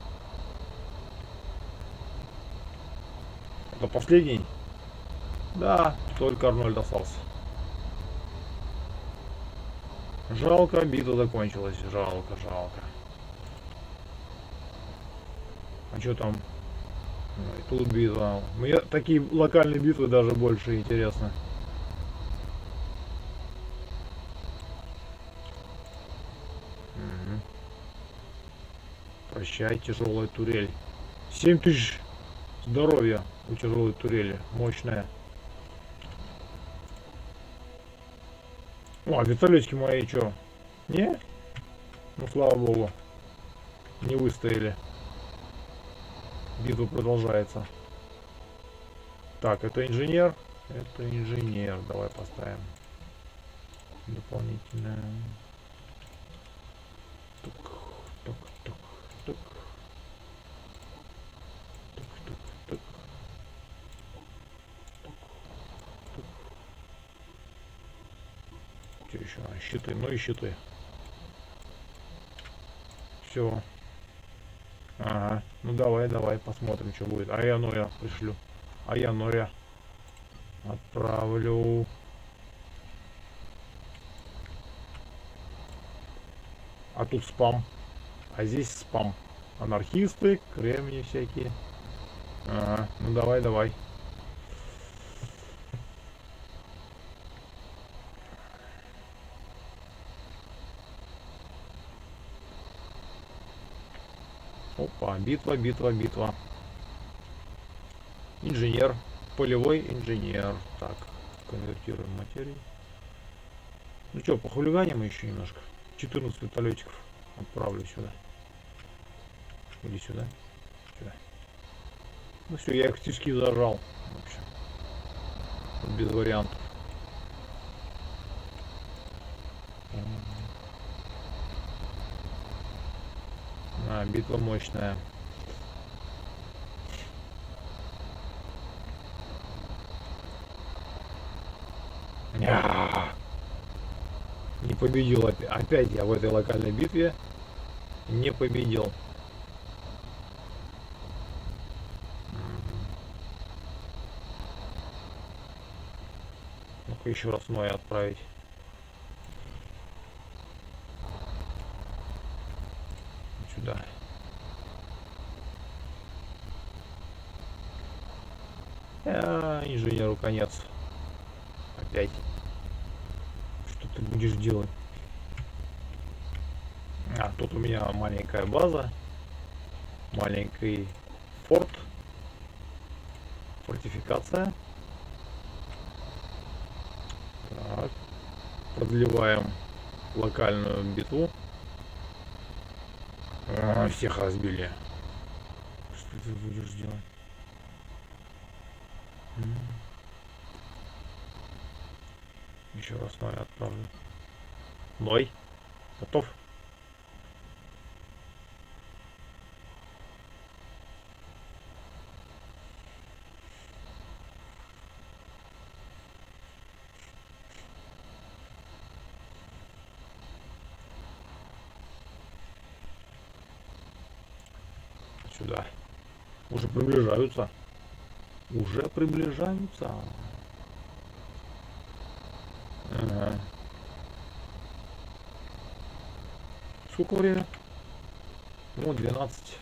Speaker 1: Это последний? Да, только Арнольд остался. Жалко, битва закончилась. Жалко, жалко. А что там? Ой, тут битва. Мне такие локальные битвы даже больше интересны. Угу. Прощай, тяжелая турель. 7000 здоровья у тяжелой турели. Мощная. О, вертолетики мои что? Не? Ну, слава богу, не выстояли. Битва продолжается. Так, это инженер. Это инженер. Давай поставим дополнительное. Тук, тук, тук, тук, тук, тук, тук, тук. Что еще? Щиты. Ну и щиты. Все. Ага. Ну давай, давай, посмотрим, что будет. А я Ноя пришлю. А я Ноя отправлю. А тут спам. А здесь спам. Анархисты, кремни всякие. Ага. Ну давай, давай. Опа, битва, битва, битва. Инженер. Полевой инженер. Так, конвертируем материю. Ну что, похулиганим еще немножко. 14 вертолетиков отправлю сюда. Или сюда. Сюда. Ну все, я их птички зажал. В общем, без вариантов. А, битва мощная. Не победил опять я в этой локальной битве. Не победил. Ну-ка еще раз Ноя отправить. Сюда. Инженеру конец. Опять. Что ты будешь делать? А, тут у меня маленькая база. Маленький форт. Фортификация. Так. Продлеваем локальную битву. Всех разбили. Что ты будешь делать? Еще раз Ной отправлю. Ной, готов? Сюда. Уже приближаются. Уже приближаются. Ага. Сколько время? Ну, 12.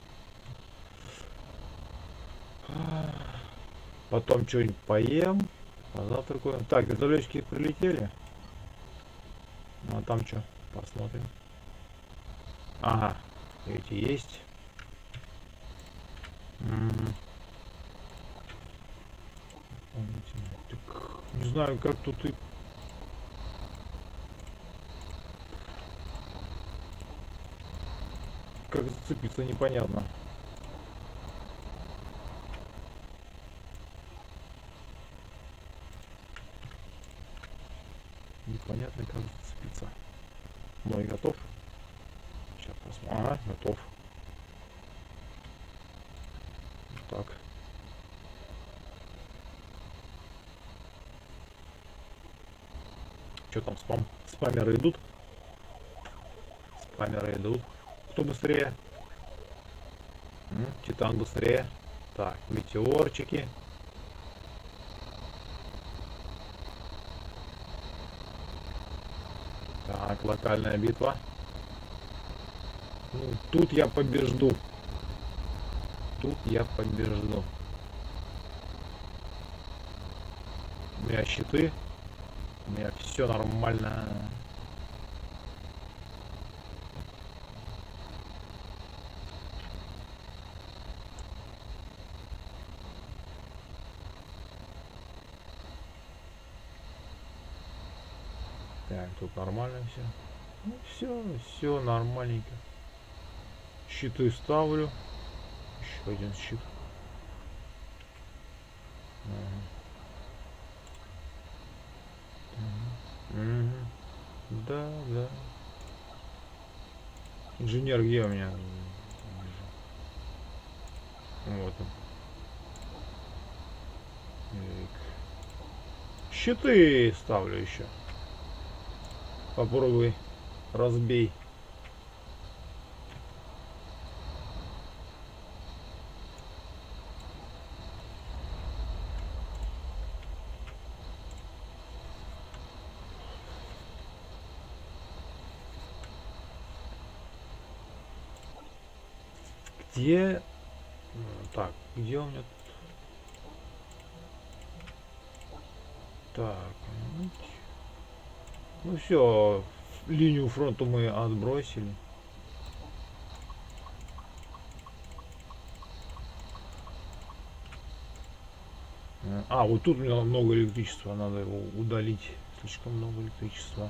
Speaker 1: Потом что-нибудь поем. Позавтракаем. Так, вертолетчики прилетели. Ну, а там что? Посмотрим. Ага. Эти есть. Так, не знаю, как тут и... Как зацепиться, непонятно. Непонятно, как зацепиться. Мой готов. Сейчас посмотрим. Ага, готов. Так. Что там, спамеры идут? Спамеры идут. Кто быстрее? Титан быстрее. Так, метеорчики. Так, локальная битва. Ну, тут я побежду. Тут я побежду. У меня щиты. У меня все нормально. Так, тут нормально все. Ну, все нормальненько. Щиты ставлю. Еще один щит. Мгм. Да, да. Инженер где у меня? Вот он. Щиты ставлю еще. Попробуй разбей. Где? Так, где у меня? Так, ну все, линию фронта мы отбросили. А, вот тут у меня много электричества, надо его удалить. Слишком много электричества.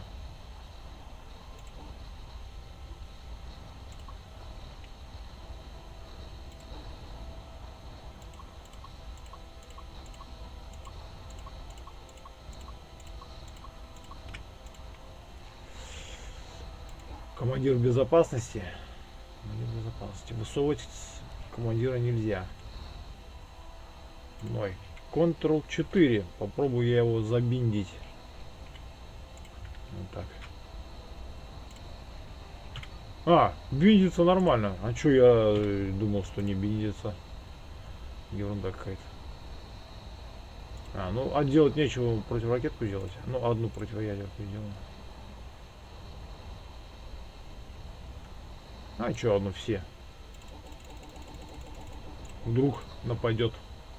Speaker 1: Командир безопасности. Командир безопасности. Высовывать командира нельзя. Ной. Ctrl-4. Попробую я его забиндить. Вот так. А, биндится нормально. А чё я думал, что не биндится. Ерунда какая-то. А, ну, а делать нечего, противоракетку делать. Ну, одну противоядерку делаю. А чё одну все? Вдруг нападет.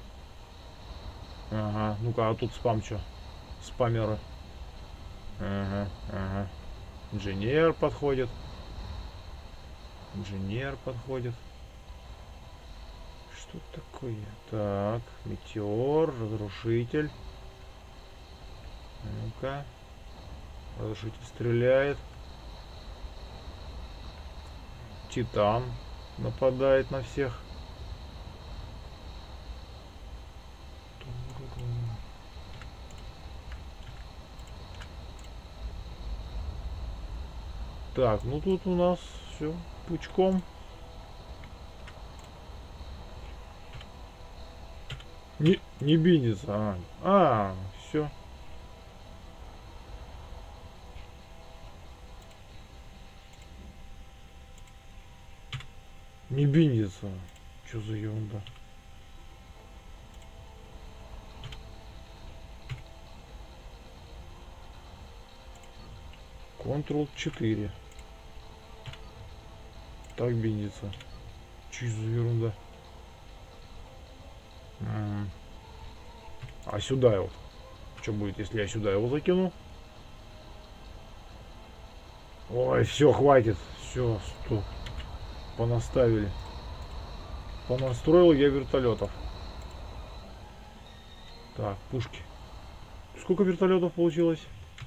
Speaker 1: Ага, ну-ка, а тут спам чё? Спамеры. Ага, ага. Инженер подходит. Инженер подходит. Что такое? Так, метеор, разрушитель. Ну-ка. Разрушитель стреляет. Титан нападает на всех. Так, ну тут у нас все пучком. Не биндится. Все. Не биндится. Что за ерунда? Ctrl-4. Так биндится. Что за ерунда? А сюда его. Что будет, если я сюда его закину? Ой, все, хватит. Все, стоп. Понаставили. Понастроил я вертолетов. Так, пушки. Сколько вертолетов получилось?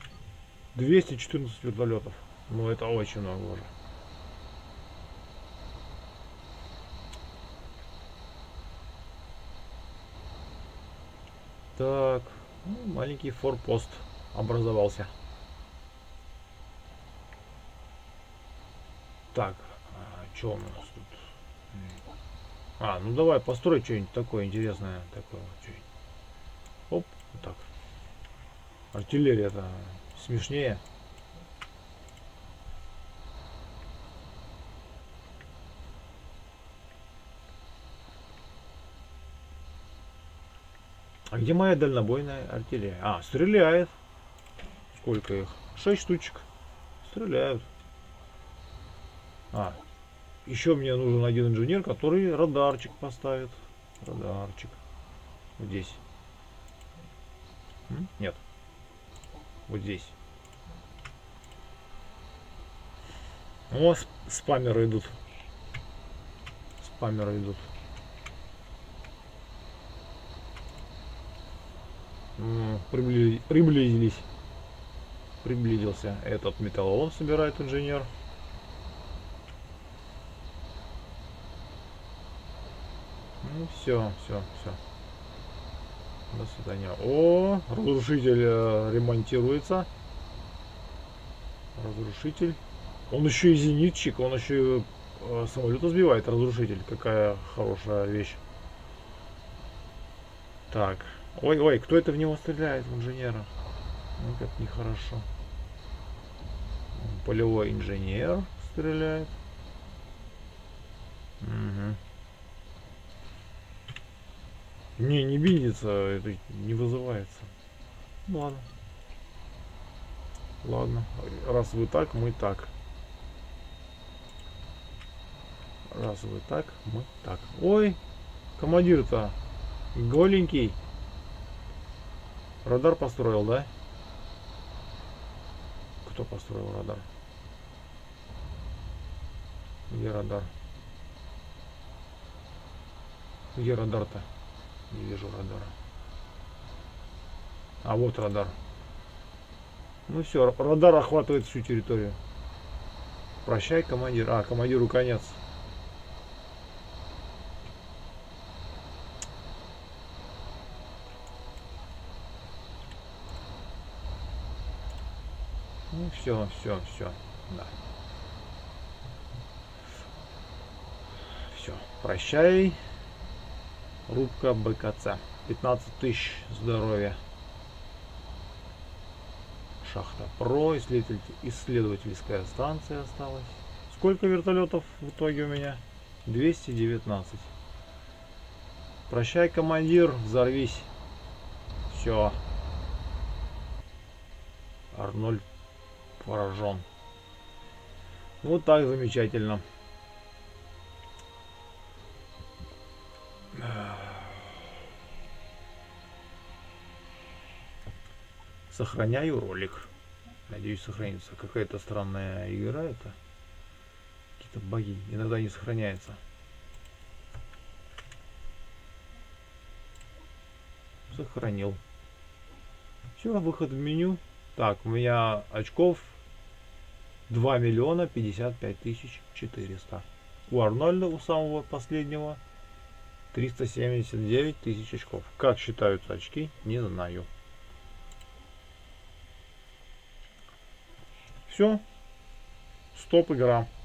Speaker 1: 214 вертолетов. Ну, это очень много уже. Так, ну, маленький форпост образовался. Так, что у нас тут? Ну давай построй что-нибудь такое интересное. Такое, оп, вот так. Артиллерия-то смешнее. А где моя дальнобойная артиллерия? Стреляет. Сколько их? 6 штучек. Стреляют. Еще мне нужен один инженер, который радарчик поставит. Радарчик. Вот здесь. Нет. Вот здесь. О, спамеры идут. Спамеры идут. Приблизились. приблизился. Этот металлолом собирает инженер. Ну все, все, все. До свидания. О, разрушитель ремонтируется. Разрушитель. Он еще и зенитчик, он еще и самолета сбивает, разрушитель. Какая хорошая вещь. Так. Ой, ой, кто это в него стреляет, в инженера? Ну, как нехорошо. Полевой инженер стреляет. Угу. Не видится, это не вызывается. Ну, ладно. Ладно. Раз вы так, мы так. Раз вы так, мы так. Ой, командир-то голенький. Радар построил, да? Кто построил радар? Где радар? Где радар-то? Не вижу радара. А вот радар. Ну все, радар охватывает всю территорию. Прощай, командир. А, командиру конец. Ну все, все, все. Да. Все. Прощай. Рубка БКЦ. 15 тысяч здоровья. Шахта Про. Исследовательская станция осталась. Сколько вертолетов в итоге у меня? 219. Прощай, командир. Взорвись. Все. Арнольд поражен. Вот так замечательно. Сохраняю ролик. Надеюсь, сохранится. Какая-то странная игра это. Какие-то баги. Иногда не сохраняется. Сохранил. Все, выход в меню. Так, у меня очков 2 миллиона 55 тысяч 400. У Арнольда, у самого последнего, 379 тысяч очков. Как считаются очки, не знаю. Все. Стоп, игра.